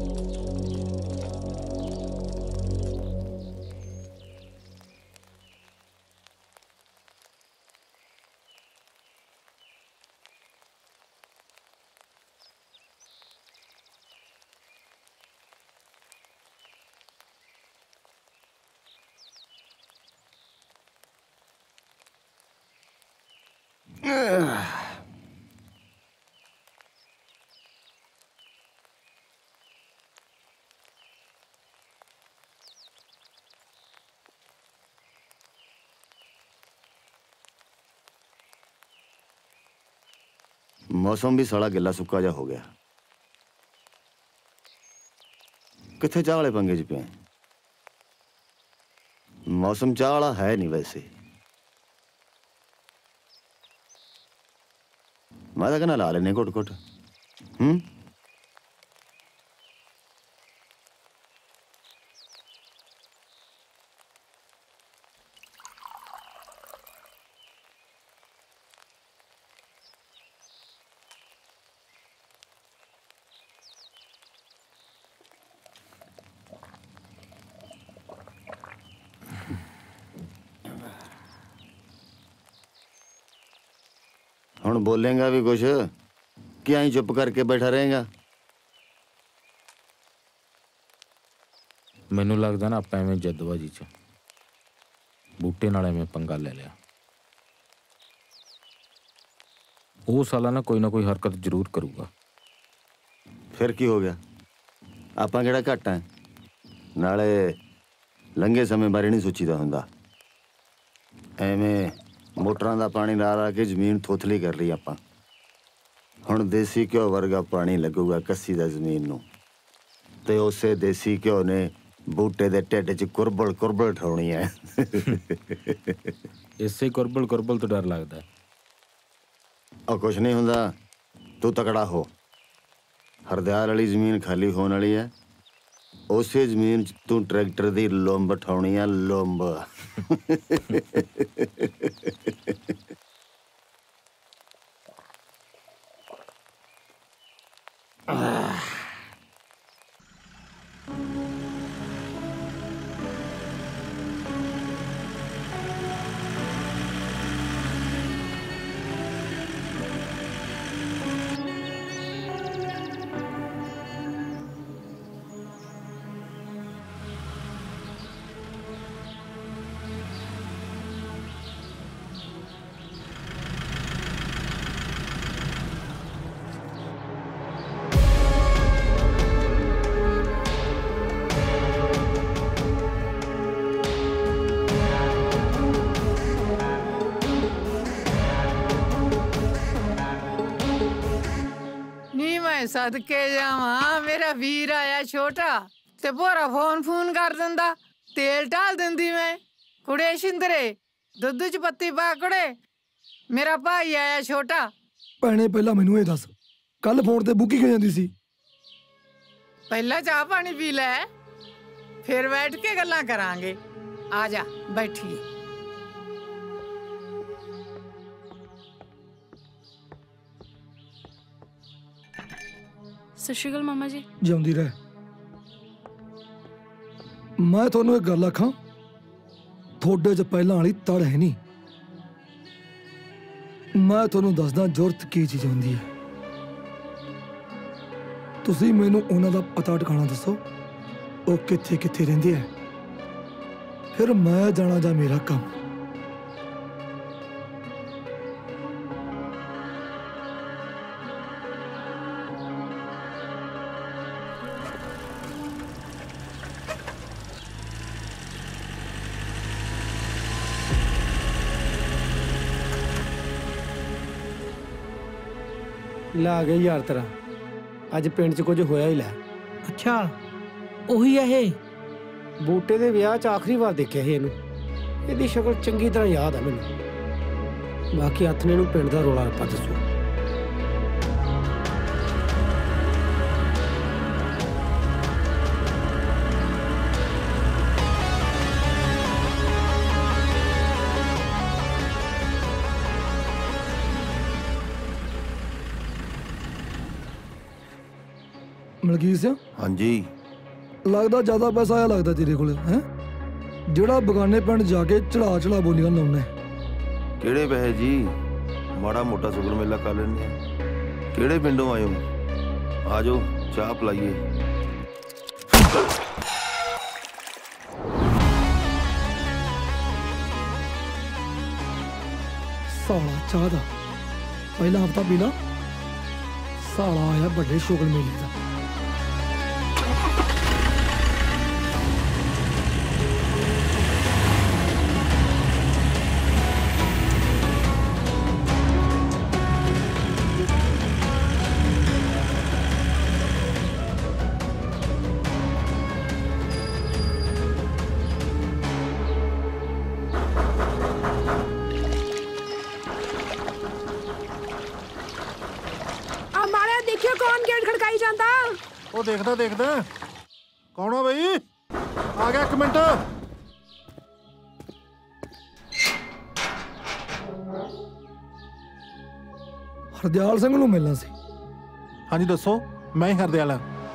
मौसम भी साला गिला सुक्का जा हो गया। किथे चाह वाले पंगे च पे? मौसम चाह वाला है नहीं वैसे। मैं तो कहना ला लेने घुट घुट। हुण बोलेगा भी कुछ कि आई चुप करके बैठा रहेगा? ਮੈਨੂੰ ਲੱਗਦਾ ਨਾ ਆਪਾਂ ਐਵੇਂ ਜੱਦਬਾਜੀ 'ਚ ਬੂਟੇ ਨਾਲ ਐਵੇਂ ਪੰਗਾ ਲੈ ਲਿਆ। ਉਹ ਸਾਲਾ ਨਾ ਕੋਈ ਹਰਕਤ ਜ਼ਰੂਰ ਕਰੂਗਾ। फिर की हो गया? ਆਪਾਂ ਕਿਹੜਾ ਘੱਟ ਹੈ? ਨਾਲੇ ਲੰਘੇ ਸਮੇਂ ਬਾਰੇ ਨਹੀਂ ਸੋਚੀਦਾ ਹੁੰਦਾ। ਐਵੇਂ ਮੋਟਰਾਂ ਦਾ ਪਾਣੀ ਲਾ ਕੇ ਜ਼ਮੀਨ ਥੋਥਲੀ ਕਰ ਲਈ ਆਪਾਂ। ਹੁਣ ਦੇਸੀ ਘਿਓ ਵਰਗਾ ਪਾਣੀ ਲੱਗੂਗਾ ਕੱਸੀ ਦਾ ਜ਼ਮੀਨ ਨੂੰ, ਤੇ ਉਸੇ ਦੇਸੀ ਘਿਓ ਨੇ ਬੂਟੇ ਦੇ ਢਿੱਡ 'ਚ ਕੁਰਬਲ ਠਾਉਣੀ ਹੈ। ਇਸੇ ਕੁਰਬਲ ਤੋਂ ਡਰ ਲੱਗਦਾ। ਉਹ ਕੁਛ ਨਹੀਂ ਹੁੰਦਾ, ਤੂੰ ਤਕੜਾ ਹੋ। ਹਰਦਿਆਲ ਵਾਲੀ ਜ਼ਮੀਨ ਖਾਲੀ ਹੋਣ ਵਾਲੀ ਹੈ। ਉਸੇ ਜ਼ਮੀਨ 'ਚ ਤੂੰ ਟਰੈਕਟਰ ਦੀ ਲੁੰਬ ਠਾਉਣੀ ਆ, ਲੁੰਬ। सदके जावा, मेरा वीर आया छोटा ते भोरा फोन कर दिंदा, तेल डाल दिंदी मैं। कुड़े शिंदरे दुद्ध च पत्ती पा कुड़े, मेरा भाई आया छोटा। भैने पहला मैनू ये दस, कल फोन ते बुकी क्यों जांदी सी? पहला चाह पानी पी ले, फिर बैठ के गल्लां करांगे। आ जा बैठिए। सत श्री अकाल मामा जी। जिउंदी रह। मैं थोनू एक गल आखां, ਤੁਹਾਡੇ 'ਚ ਪਹਿਲਾਂ ਵਾਲੀ ਤੜ ਹੈ ਨਹੀਂ। ਮੈਂ ਤੁਹਾਨੂੰ ਦੱਸਦਾ ਜ਼ਰੂਰਤ ਕੀ ਚੀਜ਼ ਹੁੰਦੀ ਹੈ। ਤੁਸੀਂ ਮੈਨੂੰ ਉਹਨਾਂ ਦਾ ਪਤਾ ਟਿਕਾਣਾ ਦੱਸੋ, ਉਹ ਕਿੱਥੇ ਕਿੱਥੇ ਰਹਿੰਦੇ ਆ, ਫਿਰ ਮੈਂ ਜਾਣਾ ਜਾਂ ਮੇਰਾ ਕੰਮ। ਲਾ ਗਏ ਯਾਰ ਤੇਰਾ, ਅੱਜ ਪਿੰਡ 'ਚ ਕੁਝ ਹੋਇਆ ਹੀ ਲੈ। ਅੱਛਾ ਉਹੀ ਆ ਇਹ? ਬੂਟੇ ਦੇ ਵਿਆਹ 'ਚ ਆਖਰੀ ਵਾਰ ਦੇਖਿਆ ਸੀ ਇਹਨੂੰ, ਇਹਦੀ ਸ਼ਕਲ ਚੰਗੀ ਤਰ੍ਹਾਂ ਯਾਦ ਆ ਮੈਨੂੰ। ਬਾਕੀ ਆਥਣੇ ਨੂੰ ਪਿੰਡ ਦਾ ਰੌਲਾ ਰੱਪਾ ਦੱਸੋ। ਮਲਕੀਤ ਸਿੰਘ, ਹਾਂਜੀ। ਲੱਗਦਾ ਜ਼ਿਆਦਾ ਪੈਸਾ ਆਇਆ ਲੱਗਦਾ ਤੇਰੇ ਕੋਲ, ਹੈ? ਜਿਹੜਾ ਬਗਾਨੇ ਪਿੰਡ ਜਾ ਕੇ ਚੜਾ ਬੋਲੀਆਂ ਲਾਉਣਾ। ਕਿਹੜੇ ਪੈਸੇ ਜੀ? ਮਾੜਾ ਮੋਟਾ ਸ਼ੁਗਰ ਮੇਲਾ ਕਰ ਲੈਂਦੇ ਆ। ਕਿਹੜੇ ਪਿੰਡੋਂ ਆਏ ਹੋ? ਆ ਜਾਓ ਚਾਹ ਪਲਾਈਏ। ਸਾਲਾ ਚਾਹ ਦਾ ਪਹਿਲਾ ਹਫਤਾ ਪੀ ਲਾ। ਸਾਲਾ ਆਇਆ ਵੱਡੇ ਸ਼ੁਗਰ ਮੇਲੇ ਦਾ। ਉਹ ਦੇਖਦਾ ਕੌਣ ਆ ਬਈ? ਆ ਗਿਆ, 1 ਮਿੰਟ। ਹਰਦਿਆਲ ਸਿੰਘ ਨੂੰ ਮਿਲਣਾ ਸੀ। ਹਾਂਜੀ ਦੱਸੋ, ਮੈਂ ਹੀ ਹਰਦਿਆਲ ਹਾਂ।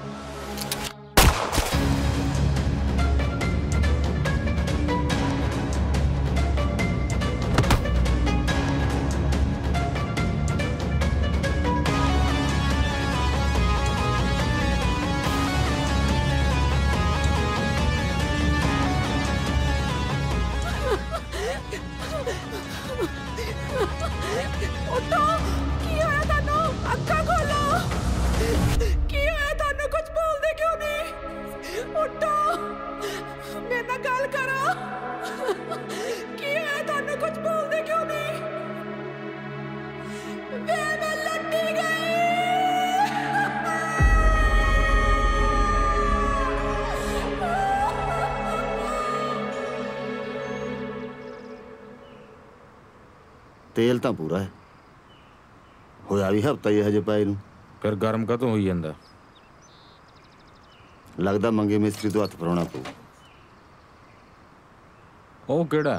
ਤੇਲ ਤਾਂ ਪੂਰਾ ਹੈ, ਹੋਇਆ ਵੀ ਹਫਤਾ ਹੀ ਹਜੇ ਪਾਏ ਨੂੰ। ਫਿਰ ਗਰਮ ਕਦੋਂ ਹੋਈ ਜਾਂਦਾ? ਲੱਗਦਾ ਮੰਗੇ ਮਿਸਤਰੀ ਤੋਂ ਹੱਥ ਫਰਾਉਣਾ ਪਊ। ਉਹ ਕਿਹੜਾ?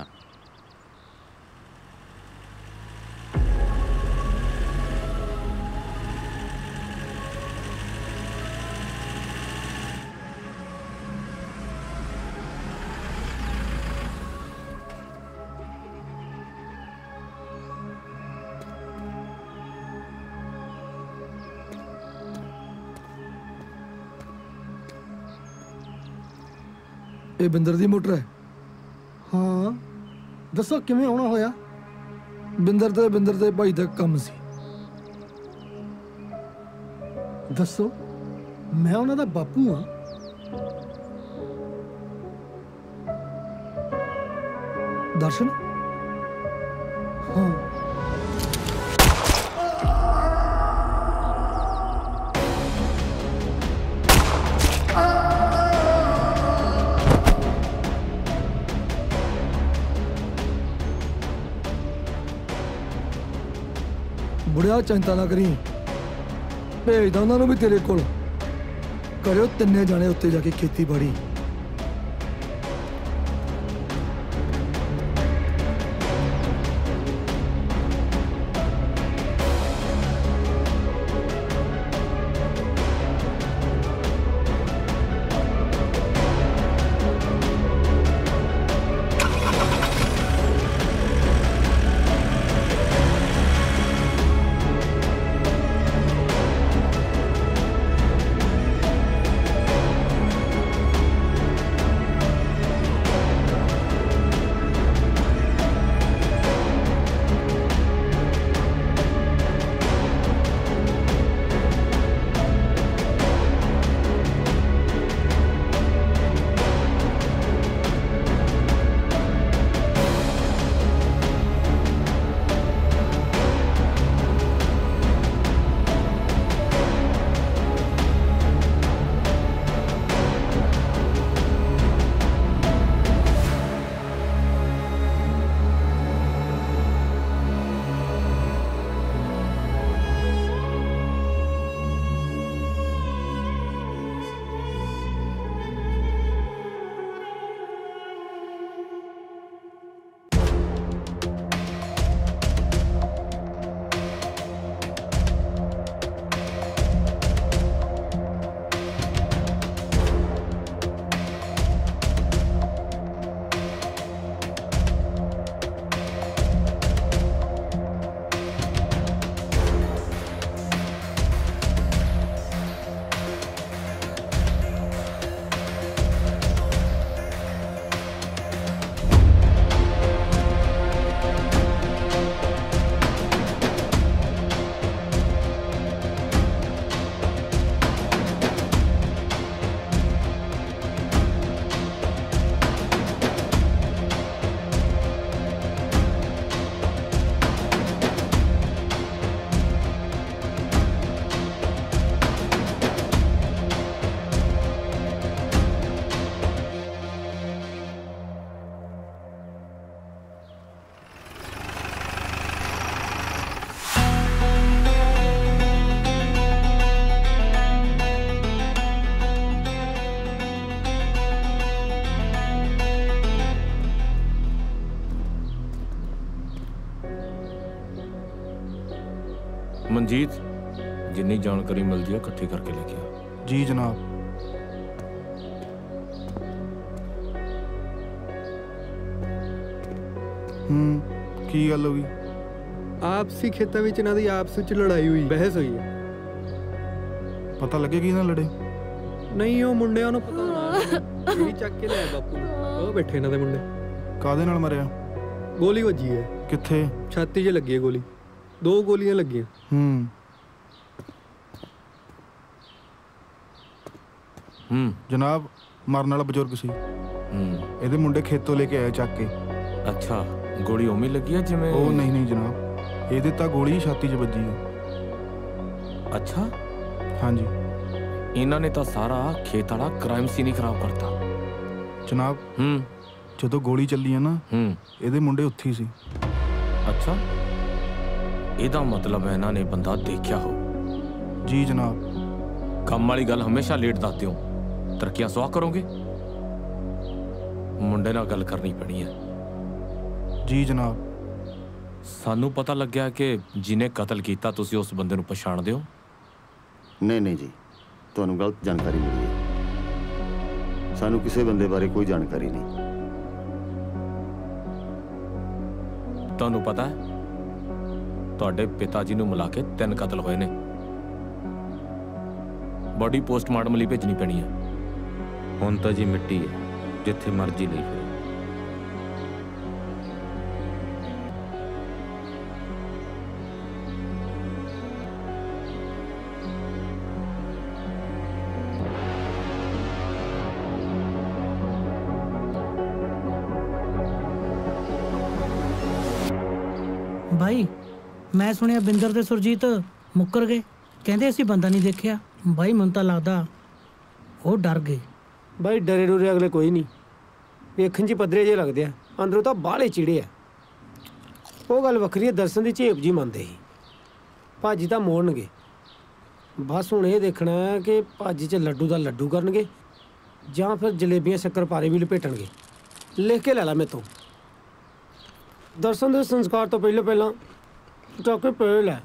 ਇਹ ਬਿੰਦਰ ਦੀ ਮੋਟਰ ਹੈ? ਹਾਂ, ਦੱਸੋ ਕਿਵੇਂ ਆਉਣਾ ਹੋਇਆ? ਬਿੰਦਰ ਦੇ ਭਾਈ ਦਾ ਕੰਮ ਸੀ। ਦੱਸੋ, ਮੈਂ ਉਹਨਾਂ ਦਾ ਬਾਪੂ ਹਾਂ। ਦਰਸ਼ਨ? ਹਾਂ। ਬੁੜਿਆ ਚਿੰਤਾ ਨਾ ਕਰੀ, ਭੇਜਦਾ ਉਹਨਾਂ ਨੂੰ ਵੀ ਤੇਰੇ ਕੋਲ। ਕਰਿਓ ਤਿੰਨੇ ਜਾਣੇ ਉੱਤੇ ਜਾ ਕੇ ਖੇਤੀਬਾੜੀ। ਮਨਜੀਤ ਜਿੰਨੀ ਜਾਣਕਾਰੀ ਮਿਲਦੀ ਹੈ ਇਕੱਠੀ ਕਰਕੇ ਲੈ ਕੇ ਆ। ਜੀ ਜਨਾਬ। ਕੀ ਗੱਲ ਹੋ ਗਈ? ਆਪਸੀ ਖੇਤਾਂ ਵਿੱਚ ਇਹਨਾਂ ਦੀ ਆਪਸ ਵਿੱਚ ਲੜਾਈ ਹੋਈ, ਬਹਿਸ ਹੋਈ ਹੈ। ਪਤਾ ਲੱਗੇ ਕਿ ਨਾਲ ਲੜੇ? ਨਹੀਂ, ਉਹ ਮੁੰਡਿਆਂ ਨੂੰ ਪਤਾ ਹੋਣਾ। ਜਿਹੜੀ ਚੱਕ ਕੇ ਲਿਆ ਬਾਪੂ ਨੂੰ, ਉਹ ਬੈਠੇ ਇਹਨਾਂ ਦੇ ਮੁੰਡੇ। ਕਾਹਦੇ ਨਾਲ ਮਰਿਆ? ਗੋਲੀ ਵੱਜੀ ਹੈ। ਕਿੱਥੇ? ਛਾਤੀ 'ਚ ਲੱਗੀ ਹੈ ਗੋਲੀ, 2 ਗੋਲੀਆਂ ਲੱਗੀਆਂ। ਜਨਾਬ, ਮਰਨ ਵਾਲਾ ਬਜ਼ੁਰਗ ਸੀ। ਇਹਦੇ ਮੁੰਡੇ ਖੇਤੋਂ ਲੈ ਕੇ ਆਏ ਚੱਕ ਕੇ। ਅੱਛਾ, ਗੋਲੀ ਉਵੇਂ ਲੱਗੀ ਆ ਜਿਵੇਂ? ਉਹ ਨਹੀਂ ਜਨਾਬ, ਇਹਦੇ ਤਾਂ ਗੋਲੀ ਛਾਤੀ 'ਚ ਵੱਜੀ ਹੈ। ਅੱਛਾ। ਹਾਂਜੀ। ਇਹਨਾਂ ਨੇ ਤਾਂ ਸਾਰਾ ਖੇਤ ਵਾਲਾ ਕ੍ਰਾਈਮ ਸੀਨ ਹੀ ਖਰਾਬ ਕਰਤਾ ਜਨਾਬ। ਜਦੋਂ ਗੋਲੀ ਚੱਲੀ ਹੈ ਨਾ, ਇਹਦੇ ਮੁੰਡੇ ਉੱਥੇ ਹੀ ਸੀ। ਅੱਛਾ, ਇਹਦਾ ਮਤਲਬ ਹੈ ਇਹਨਾਂ ਨੇ ਬੰਦਾ ਦੇਖਿਆ ਹੋ। ਜੀ ਜਨਾਬ। ਕੰਮ ਵਾਲੀ ਗੱਲ ਹਮੇਸ਼ਾ ਲੇਟ ਦੱਸਦੇ ਹੋ, ਤਰੱਕੀਆਂ ਸੁਆਹ ਕਰੋਗੇ। ਮੁੰਡੇ ਨਾਲ ਗੱਲ ਕਰਨੀ ਪੈਣੀ ਹੈ। ਜੀ ਜਨਾਬ। ਸਾਨੂੰ ਪਤਾ ਲੱਗਿਆ ਕਿ ਜਿਹਨੇ ਕਤਲ ਕੀਤਾ ਤੁਸੀਂ ਉਸ ਬੰਦੇ ਨੂੰ ਪਛਾਣਦੇ ਹੋ? ਨਹੀਂ ਜੀ, ਤੁਹਾਨੂੰ ਗਲਤ ਜਾਣਕਾਰੀ ਮਿਲੀ ਹੈ। ਸਾਨੂੰ ਕਿਸੇ ਬੰਦੇ ਬਾਰੇ ਕੋਈ ਜਾਣਕਾਰੀ ਨਹੀਂ। ਤੁਹਾਨੂੰ ਪਤਾ ਹੈ ਤੁਹਾਡੇ ਪਿਤਾ ਜੀ ਨੂੰ ਮਿਲਾ ਕੇ 3 ਕਤਲ ਹੋਏ ਨੇ। ਬੋਡੀ ਪੋਸਟਮਾਰਟਮ ਲਈ ਭੇਜਣੀ ਪੈਣੀ ਹੈ। ਹੁਣ ਤਾਂ ਜੀ ਮਿੱਟੀ ਹੈ, ਜਿੱਥੇ ਮਰਜ਼ੀ ਲਈ ਫਿਰੇ। ਭਾਈ ਮੈਂ ਸੁਣਿਆ ਬਿੰਦਰ ਤੇ ਸੁਰਜੀਤ ਮੁੱਕਰ ਗਏ, ਕਹਿੰਦੇ ਅਸੀਂ ਬੰਦਾ ਨਹੀਂ ਦੇਖਿਆ। ਭਾਈ ਮੈਨੂੰ ਤਾਂ ਲੱਗਦਾ ਉਹ ਡਰ ਗਏ। ਭਾਈ ਡਰੇ ਡੁਰੇ ਅਗਲੇ ਕੋਈ ਨਹੀਂ, ਵੇਖਣ 'ਚ ਪੱਧਰੇ ਜਿਹੇ ਲੱਗਦੇ ਆ, ਅੰਦਰੋਂ ਤਾਂ ਬਾਹਲੇ ਚੀੜੇ ਆ। ਉਹ ਗੱਲ ਵੱਖਰੀ ਹੈ, ਦਰਸ਼ਨ ਦੀ ਝੇਪ ਜੀ ਮੰਨਦੇ ਸੀ। ਭਾਜੀ ਤਾਂ ਮੋੜਨਗੇ, ਬਸ ਹੁਣ ਇਹ ਦੇਖਣਾ ਹੈ ਕਿ ਭਾਜੀ 'ਚ ਲੱਡੂ ਦਾ ਲੱਡੂ ਕਰਨਗੇ ਜਾਂ ਫਿਰ ਜਲੇਬੀਆਂ ਸ਼ੱਕਰਪਾਰੇ ਵੀ ਲਪੇਟਣਗੇ। ਲਿਖ ਕੇ ਲੈ ਲਾ ਮੇਰੇ ਤੋਂ। ਦਰਸ਼ਨ ਦੇ ਸੰਸਕਾਰ ਤੋਂ ਪਹਿਲਾਂ ਟਾਕੇ ਪਏ ਲੈ।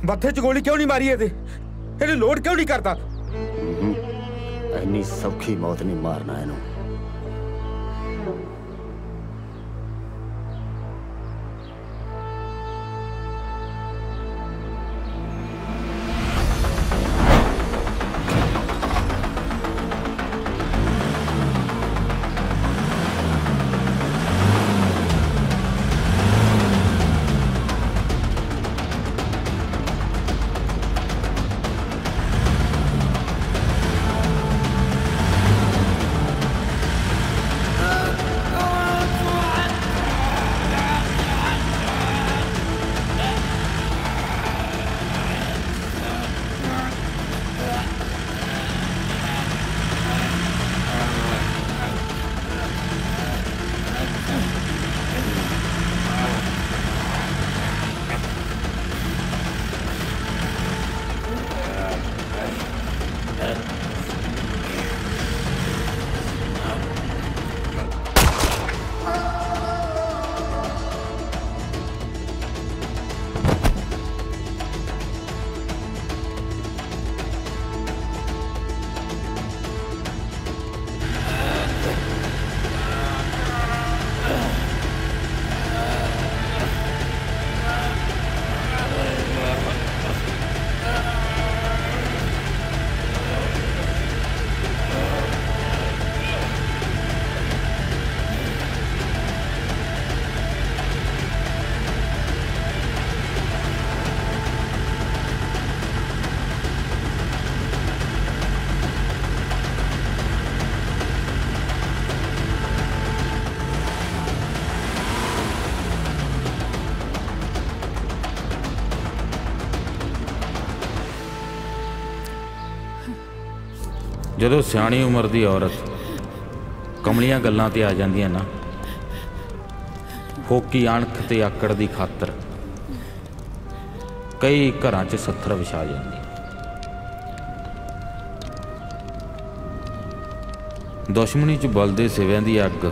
ਮੱਥੇ 'ਚ ਗੋਲੀ ਕਿਉਂ ਨਹੀਂ ਮਾਰੀ ਇਹਦੇ? ਇਹਨੇ ਲੋਡ ਕਿਉਂ ਨਹੀਂ ਕਰਦਾ? ਇੰਨੀ ਸੌਖੀ ਮੌਤ ਨਹੀਂ ਮਾਰਨਾ ਇਹਨੂੰ। ਜਦੋਂ ਸਿਆਣੀ ਉਮਰ ਦੀ ਔਰਤ ਕਮਲੀਆਂ ਗੱਲਾਂ ਤੇ ਆ ਜਾਂਦੀਆਂ ਨਾ, ਫੋਕੀ ਅਣਖ ਤੇ ਆਕੜ ਦੀ ਖਾਤਰ ਕਈ ਘਰਾਂ 'ਚ ਸੱਥਰ ਵਿਛਾ ਜਾਂਦੀ। ਦੁਸ਼ਮਣੀ 'ਚ ਬਲਦੇ ਸਿਵਿਆਂ ਦੀ ਅੱਗ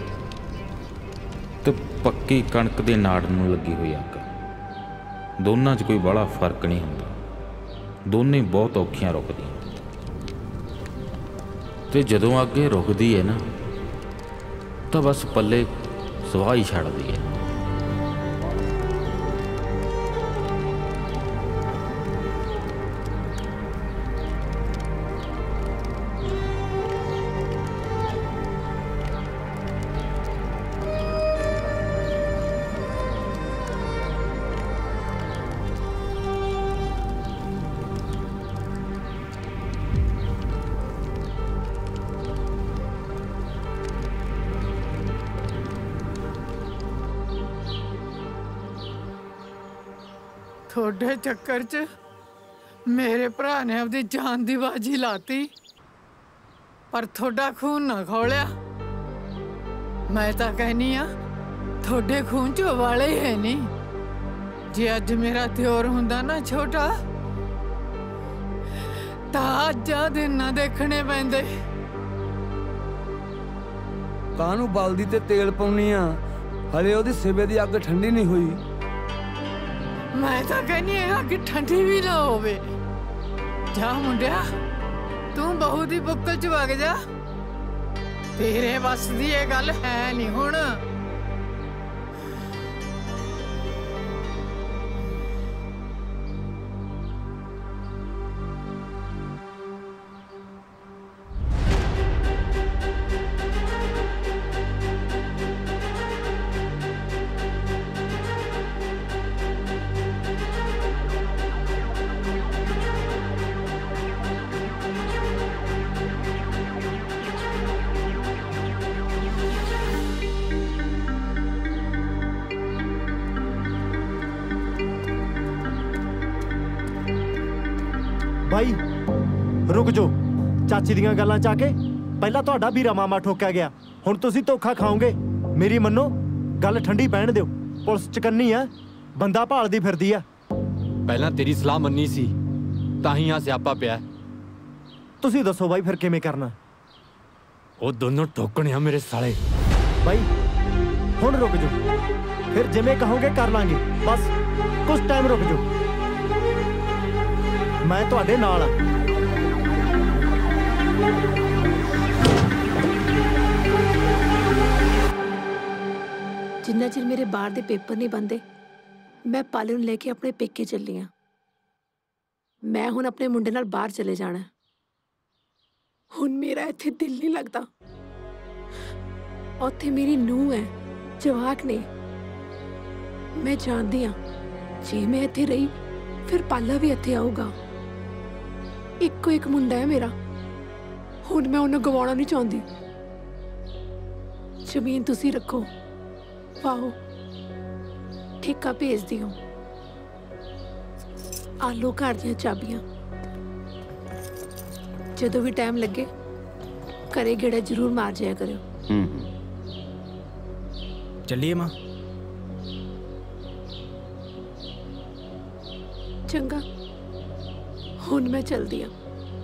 ਤੇ ਪੱਕੀ ਕਣਕ ਦੇ ਨਾੜ ਨੂੰ ਲੱਗੀ ਹੋਈ ਅੱਗ, ਦੋਨਾਂ 'ਚ ਕੋਈ ਬੜਾ ਫਰਕ ਨਹੀਂ ਹੁੰਦਾ। ਦੋਨੇ ਬਹੁਤ ਔਖੀਆਂ ਰੁਕਦੀਆਂ ਤੇ ਜਦੋਂ ਅੱਗੇ ਰੁਕਦੀ ਹੈ ਨਾ ਤਾਂ ਬਸ ਪੱਲੇ ਸਵਾਹ ਹੀ ਛੱਡਦੀ ਹੈ। ਤੁਹਾਡੇ ਚੱਕਰ 'ਚ ਮੇਰੇ ਭਰਾ ਨੇ ਆਪਦੀ ਜਾਨ ਦੀ ਬਾਜੀ ਲਾਤੀ, ਪਰ ਤੁਹਾਡਾ ਖੂਨ ਨਾ ਖੋਲਿਆ। ਮੈਂ ਤਾਂ ਕਹਿਨੀ ਆ ਤੁਹਾਡੇ ਖੂਨ 'ਚ ਉਬਾਲੇ ਹੀ ਹੈ ਨਹੀਂ। ਜੇ ਅੱਜ ਮੇਰਾ ਦਿਓਰ ਹੁੰਦਾ ਨਾ ਛੋਟਾ, ਤਾਂ ਅੱਜ ਆ ਦਿਨ ਨਾ ਦੇਖਣੇ ਪੈਂਦੇ। ਕਾਹਨੂੰ ਬਲਦੀ ਤੇ ਤੇਲ ਪਾਉਣੀ ਆ? ਹਲੇ ਉਹਦੀ ਸਿਵੇ ਦੀ ਅੱਗ ਠੰਡੀ ਨਹੀਂ ਹੋਈ। ਮੈਂ ਤਾਂ ਕਹਿੰਦੀ ਆ ਕਿ ਠੰਡੀ ਵੀ ਨਾ ਹੋਵੇ। ਜਾ ਮੁੰਡਿਆ, ਤੂੰ ਬਹੂ ਦੀ ਬੁੱਕਲ 'ਚ ਵਗ ਜਾ। ਤੇਰੇ ਵੱਸ ਦੀ ਇਹ ਗੱਲ ਹੈ ਨਹੀਂ ਹੁਣ। ਬਾਈ ਰੁਕ ਜਾਓ, ਚਾਚੀ ਦੀਆਂ ਗੱਲਾਂ 'ਚ ਆ ਕੇ ਪਹਿਲਾਂ ਤੁਹਾਡਾ ਵੀਰਾ ਮਾਮਾ ਠੋਕਿਆ ਗਿਆ, ਹੁਣ ਤੁਸੀਂ ਧੋਖਾ ਖਾਓਗੇ। ਮੇਰੀ ਮੰਨੋ, ਗੱਲ ਠੰਡੀ ਪੈਣ ਦਿਓ। ਪੁਲਿਸ ਚਕੰਨੀ ਆ, ਬੰਦਾ ਭਾਲਦੀ ਫਿਰਦੀ ਆ। ਪਹਿਲਾਂ ਤੇਰੀ ਸਲਾਹ ਮੰਨੀ ਸੀ, ਤਾਂ ਹੀ ਆ ਸਿਆਪਾ ਪਿਆ। ਤੁਸੀਂ ਦੱਸੋ ਬਾਈ ਫਿਰ ਕਿਵੇਂ ਕਰਨਾ? ਉਹ ਦੋਨੋਂ ਠੋਕਣੇ ਆ ਮੇਰੇ ਸਾਲੇ। ਬਾਈ ਹੁਣ ਰੁਕ ਜਾਓ, ਫਿਰ ਜਿਵੇਂ ਕਹੋਗੇ ਕਰ ਲਾਂਗੇ। ਬਸ ਕੁਝ ਟਾਈਮ ਰੁਕ ਜਾਓ। ਮੈਂ ਤੁਹਾਡੇ ਨਾਲ ਆ। ਜਿੰਨਾ ਚਿਰ ਮੇਰੇ ਬਾਹਰ ਦੇ ਪੇਪਰ ਨਹੀਂ ਬਣਦੇ ਮੈਂ ਪਾਲੇ ਨੂੰ ਲੈ ਕੇ ਆਪਣੇ ਪੇਕੇ ਚੱਲੀ ਆ। ਮੈਂ ਹੁਣ ਆਪਣੇ ਮੁੰਡੇ ਨਾਲ ਬਾਹਰ ਚਲੇ ਜਾਣਾ। ਹੁਣ ਮੇਰਾ ਇੱਥੇ ਦਿਲ ਨਹੀਂ ਲੱਗਦਾ। ਉੱਥੇ ਮੇਰੀ ਨੂੰਹ ਹੈ, ਜਵਾਕ ਨੇ। ਮੈਂ ਜਾਣਦੀ ਆ ਜੇ ਮੈਂ ਇੱਥੇ ਰਹੀ ਫਿਰ ਪਾਲਾ ਵੀ ਇੱਥੇ ਆਊਗਾ। ਇੱਕੋ ਇੱਕ ਮੁੰਡਾ ਹੈ ਮੇਰਾ। ਹੁਣ ਮੈਂ ਉਹਨੂੰ ਗਵਾਉਣਾ ਨਹੀਂ ਚਾਹੁੰਦੀ। ਜ਼ਮੀਨ ਤੁਸੀਂ ਰੱਖੋ, ਪਾਓ, ਠੇਕਾ ਭੇਜ ਦਿਓ। ਆ ਲੋ ਘਰ ਦੀਆਂ ਚਾਬੀਆਂ। ਜਦੋਂ ਵੀ ਟਾਈਮ ਲੱਗੇ ਘਰੇ ਗੇੜਾ ਜ਼ਰੂਰ ਮਾਰ ਜਾਇਆ ਕਰਿਓ। ਚੱਲੀਏ ਮਾਂ। ਚੰਗਾ, ਹੁਣ ਮੈਂ ਚਲਦੀ ਆ।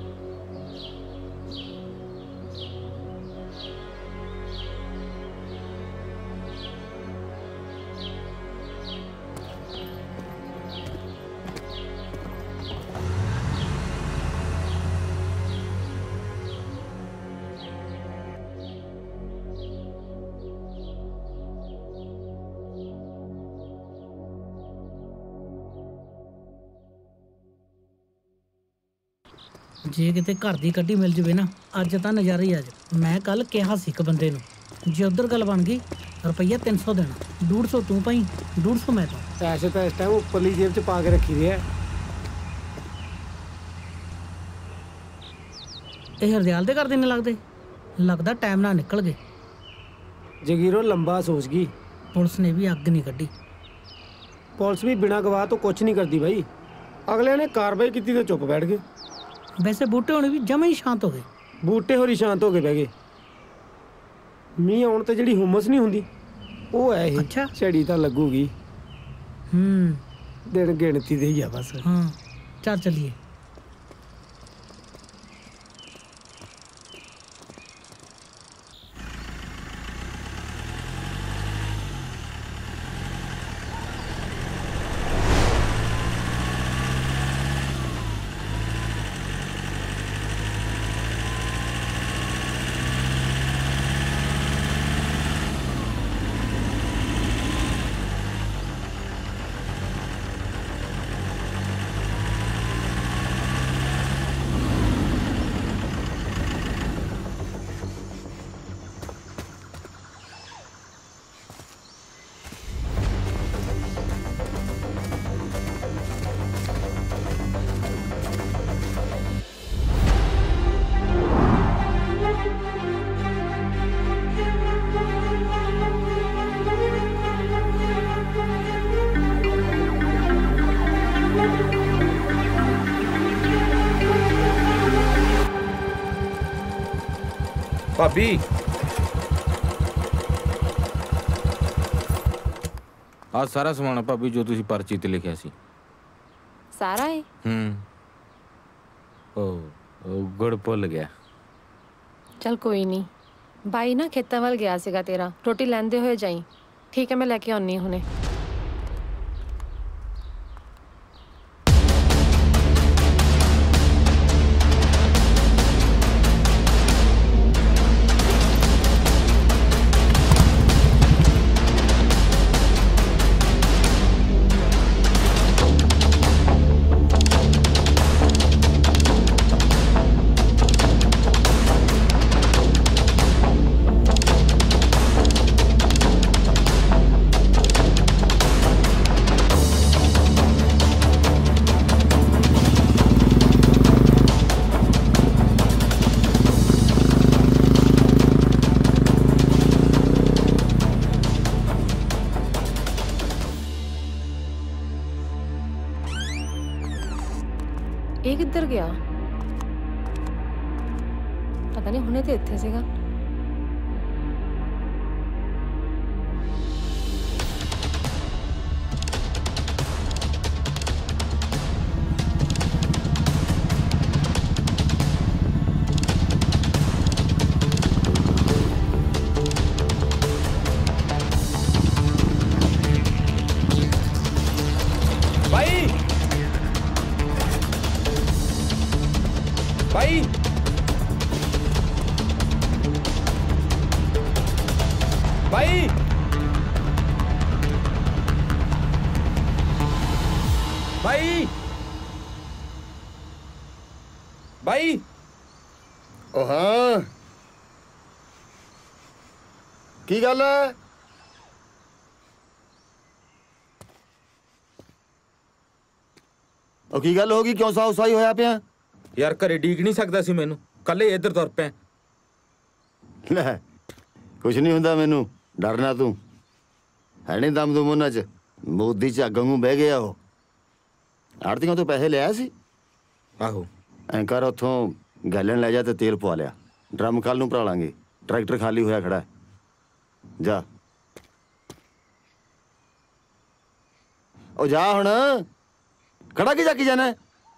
ਜੇ ਕਿਤੇ ਘਰ ਦੀ ਕੱਢੀ ਮਿਲ ਜਵੇ ਨਾ ਅੱਜ ਤਾਂ ਨਜ਼ਾਰਾ ਹੀ ਆ ਜਾ। ਮੈਂ ਕੱਲ ਕਿਹਾ ਸੀ ਇੱਕ ਬੰਦੇ ਨੂੰ ਜੇ ਉਧਰ ਗੱਲ ਬਣ ਗਈ ਰੁਪਈਆ 300 ਦੇਣਾ, 150 ਤੂੰ ਪਾਈ, 150 ਮੈਂ ਪਾਉਂ। ਪੈਸੇ ਤਾਂ ਇਸ ਟਾਈਮ ਉੱਪਰਲੀ ਜੇਬ 'ਚ ਪਾ ਕੇ ਰੱਖੀ ਦੇ ਆ। ਇਹ ਹਰਦਿਆਲ ਦੇ ਘਰ ਦੇ ਨਹੀਂ ਲੱਗਦੇ? ਲੱਗਦਾ ਟਾਈਮ ਨਾਲ ਨਿਕਲ ਗਏ। ਜਗੀਰੋ ਲੰਬਾ ਸੋਚ ਗਈ। ਪੁਲਿਸ ਨੇ ਵੀ ਅੱਗ ਨਹੀਂ ਕੱਢੀ। ਪੁਲਿਸ ਵੀ ਬਿਨਾਂ ਗਵਾਹ ਤੋਂ ਕੁਝ ਨਹੀਂ ਕਰਦੀ ਬਾਈ। ਅਗਲੇ ਨੇ ਕਾਰਵਾਈ ਕੀਤੀ ਤੇ ਚੁੱਪ ਬੈਠ ਗਏ। ਵੈਸੇ ਬੂਟੇ ਹੋਣੇ ਵੀ ਜਮਾਂ ਹੀ ਸ਼ਾਂਤ ਹੋ ਗਏ। ਬੂਟੇ ਹੋਰੀ ਸ਼ਾਂਤ ਹੋ ਕੇ ਬਹਿ ਗਏ। ਮੀਂਹ ਆਉਣ ਤੇ ਜਿਹੜੀ ਹੁਮਸ ਨਹੀਂ ਹੁੰਦੀ ਉਹ ਹੈ ਇਹ। ਅੱਛਾ, ਝੜੀ ਤਾਂ ਲੱਗੂਗੀ। ਦਿਨ ਗਿਣਤੀ ਦੇ ਹੀ ਆ ਬਸ। ਹਾਂ ਚੱਲ ਚੱਲੀਏ। ਭਾਬੀ ਆ ਸਾਰਾ ਸਮਾਨ ਆ ਭਾਬੀ ਜੋ ਤੁਸੀਂ ਪਰਚੀ ਤੇ ਲਿਖਿਆ ਸੀ। ਸਾਰਾ ਹੈ? ਉਹ ਗੁੜ ਭੁੱਲ ਗਿਆ। ਚਲ ਕੋਈ ਨਹੀਂ। ਬਾਈ ਨਾ ਖੇਤਾਂ ਵੱਲ ਗਿਆ ਸੀਗਾ ਤੇਰਾ। ਰੋਟੀ ਲੈਂਦੇ ਹੋਏ ਜਾਈ। ਠੀਕ ਹੈ, ਮੈਂ ਲੈ ਕੇ ਆਉਣੀ ਹੁਣੇ। ਇਹ ਕਿੱਧਰ ਗਿਆ? ਪਤਾ ਨਹੀਂ, ਹੁਣੇ ਤੇ ਇੱਥੇ ਸੀਗਾ। भाई भाई ओ हाँ की गल है ओ की गल होगी क्यों साउ साई होया पिया यार घरे डीक नहीं सकदा सी मैनू कल इधर तुर पे ले कुछ नहीं हुंदा मैनू डरना तू है नहीं दम दुम उन्हां च मोदी च गंगू बह गया हो आड़तियों तो पैसे लिया सी आहो ਐਂ ਕਰ ਉੱਥੋਂ ਗੈਲਨ ਲੈ ਜਾ ਤੇ ਤੇਲ ਪਵਾ ਲਿਆ ਡਰਮ ਕੱਲ ਨੂੰ ਭਰਾ ਲਾਂਗੇ ਟਰੈਕਟਰ ਖਾਲੀ ਹੋਇਆ ਖੜਾ ਜਾ ਉਹ ਜਾ ਹੁਣ ਖੜਾ ਕੀ ਜਾਕੀ ਜਾਣਾ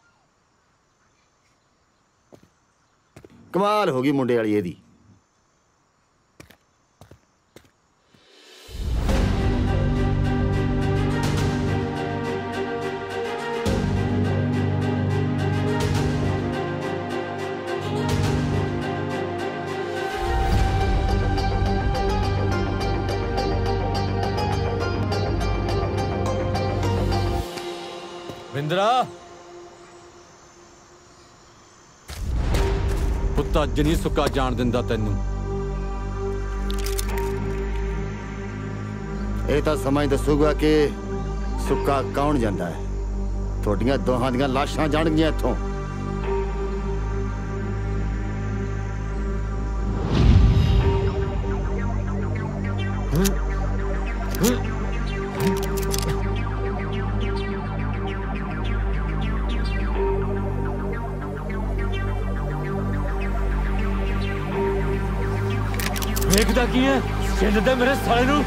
ਕਮਾਲ ਹੋ ਗਈ ਮੁੰਡੇ ਵਾਲੀ ਇਹਦੀ ਵਿੰਦਰਾ ਪੁੱਤ ਅੱਜ ਨਹੀਂ ਸੁੱਕਾ ਜਾਣ ਦਿੰਦਾ ਤੈਨੂੰ ਇਹ ਤਾਂ ਸਮਾਂ ਹੀ ਦੱਸੂਗਾ ਕਿ ਸੁੱਕਾ ਕੌਣ ਜਾਂਦਾ ਹੈ ਤੁਹਾਡੀਆਂ ਦੋਹਾਂ ਦੀਆਂ ਲਾਸ਼ਾਂ ਜਾਣਗੀਆਂ ਇੱਥੋਂ ਵੇਖਦਾ ਕੀ ਹੈ ਛਿੱਲ ਦੇ ਮੇਰੇ ਸਾਲੇ ਨੂੰ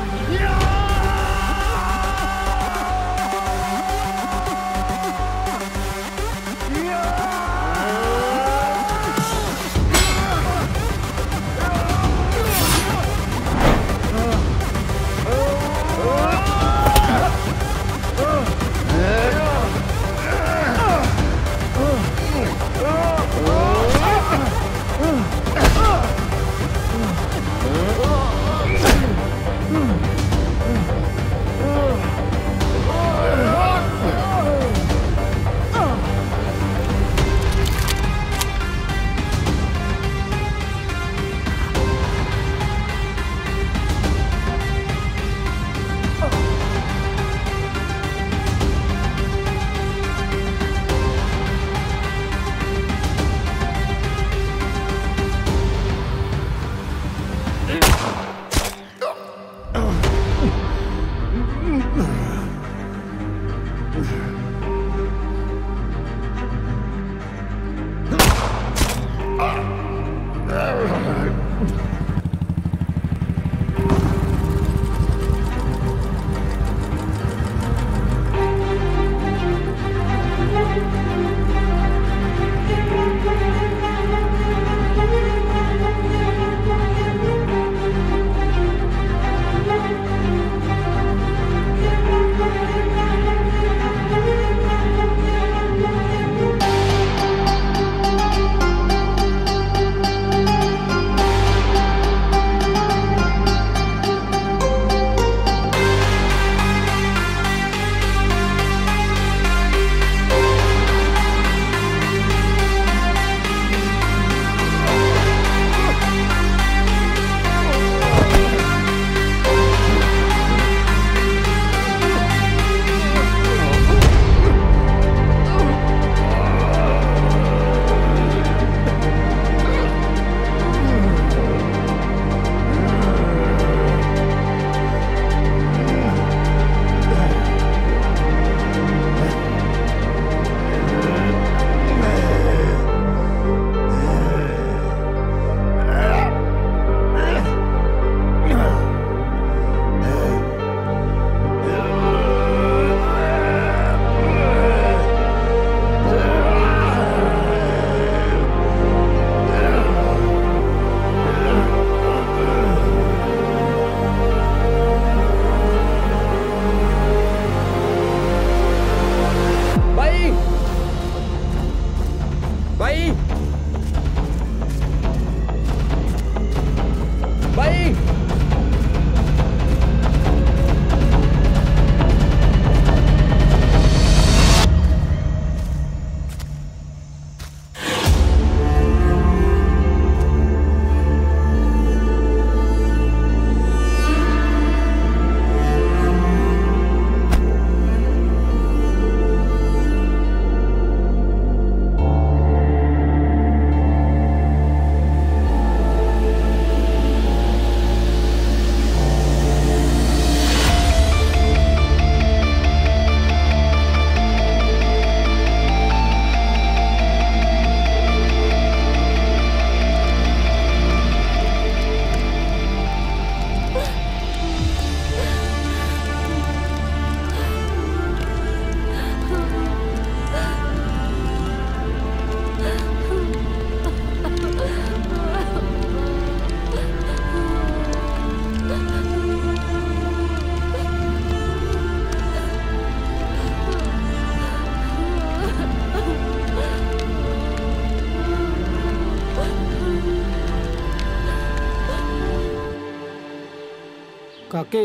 ਕਾਕੇ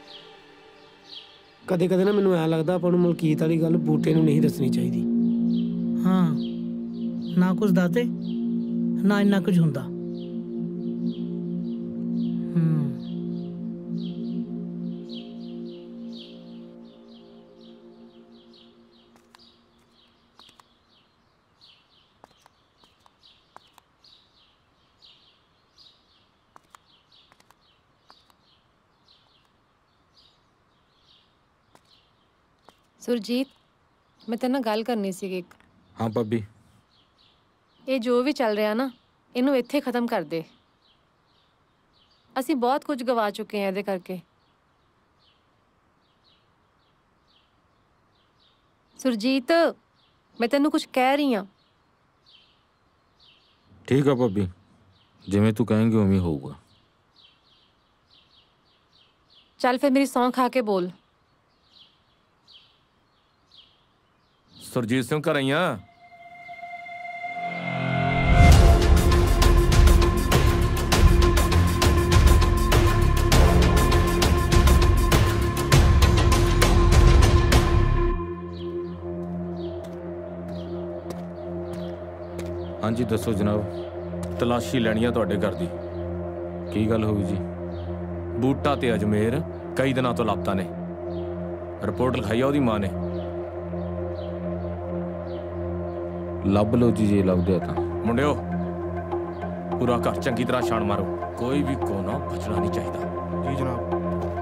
ਕਦੇ ਕਦੇ ਨਾ ਮੈਨੂੰ ਐ ਲੱਗਦਾ ਆਪਾਂ ਨੂੰ ਮਲਕੀਤ ਵਾਲੀ ਗੱਲ ਬੂਟੇ ਨੂੰ ਨਹੀਂ ਦੱਸਣੀ ਚਾਹੀਦੀ। ਹਾਂ ਨਾ ਕੁਝ ਦਾਤੇ ਨਾ ਇੰਨਾ ਕੁਝ ਹੁੰਦਾ। ਸੁਰਜੀਤ ਮੈਂ ਤੇਰੇ ਨਾਲ ਗੱਲ ਕਰਨੀ ਸੀ ਇੱਕ। ਹਾਂ ਭਾਬੀ। ਇਹ ਜੋ ਵੀ ਚੱਲ ਰਿਹਾ ਨਾ ਇਹਨੂੰ ਇੱਥੇ ਖਤਮ ਕਰ ਦੇ। ਅਸੀਂ ਬਹੁਤ ਕੁਝ ਗਵਾ ਚੁੱਕੇ ਹਾਂ ਇਹਦੇ ਕਰਕੇ। ਸੁਰਜੀਤ ਮੈਂ ਤੈਨੂੰ ਕੁਝ ਕਹਿ ਰਹੀ ਹਾਂ। ਠੀਕ ਆ ਭਾਬੀ, ਜਿਵੇਂ ਤੂੰ ਕਹੇਂਗੀ ਉਵੇਂ ਹੋਊਗਾ। ਚੱਲ ਫਿਰ ਮੇਰੀ ਸੌਂ ਖਾ ਕੇ ਬੋਲ। ਸੁਰਜੀਤ ਸਿੰਘ ਘਰ ਆਈਆਂ? ਹਾਂਜੀ ਦੱਸੋ ਜਨਾਬ। ਤਲਾਸ਼ੀ ਲੈਣੀ ਆ ਤੁਹਾਡੇ ਘਰ ਦੀ। ਕੀ ਗੱਲ ਹੋਈ ਜੀ? ਬੂਟਾ ਤੇ ਅਜਮੇਰ ਕਈ ਦਿਨਾਂ ਤੋਂ ਲਾਪਤਾ ਨੇ। ਰਿਪੋਰਟ ਲਿਖਾਈ ਆ ਉਹਦੀ ਮਾਂ ਨੇ। ਲੱਭ ਲਓ ਜੀ ਜੇ ਲੱਭਦੇ ਤਾਂ। ਮੁੰਡਿਓ ਪੂਰਾ ਘਰ ਚੰਗੀ ਤਰ੍ਹਾਂ ਛਾਣ ਮਾਰੋ, ਕੋਈ ਵੀ ਕੋਨਾ ਬਚਣਾ ਨਹੀਂ ਚਾਹੀਦਾ। ਜੀ ਜਨਾਬ।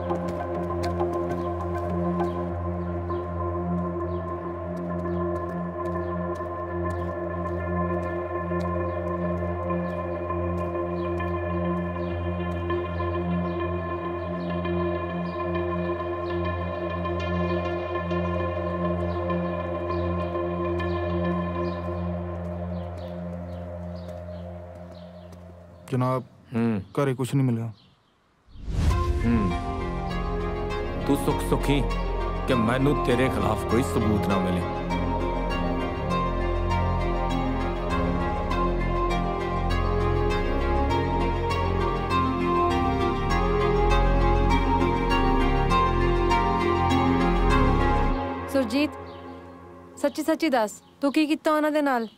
जनाब घरे कुछ नहीं मिला। तू सुख सुखी कि मैनू तेरे खिलाफ कोई सबूत ना मिले। ਸੁਰਜੀਤ ਸੱਚੀ ਸੱਚੀ ਦੱਸ ਤੂੰ ਕੀ ਕੀਤਾ ਉਹਨਾਂ ਦੇ ਨਾਲ?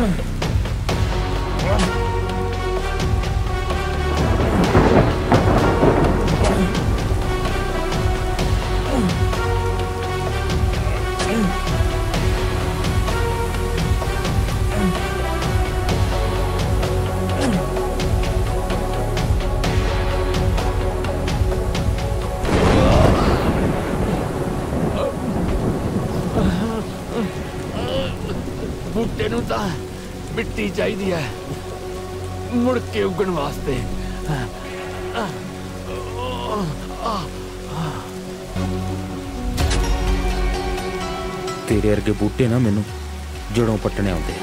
बूटे नूं तां मिट्टी चाहिदी है मुड़ के उगण वास्ते। तेरे वर्गे बूटे ना मैनू जड़ों पट्टने आउंदे।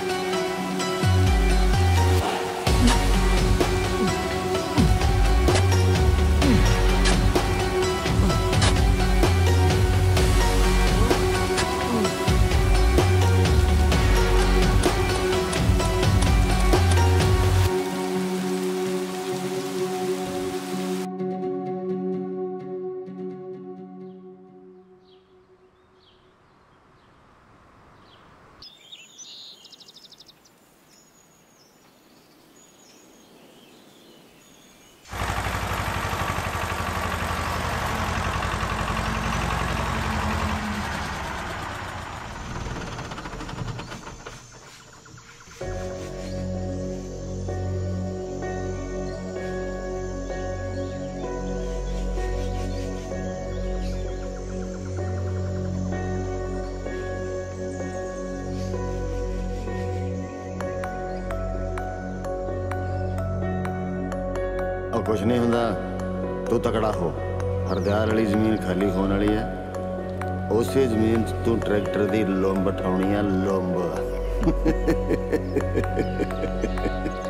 कुछ नहीं होंदा, तू तकड़ा हो। हरदयाल वाली जमीन खाली होने वाली है, उसे जमीन च तू ट्रैक्टर दी लुंब ठाउणी है, लुंब।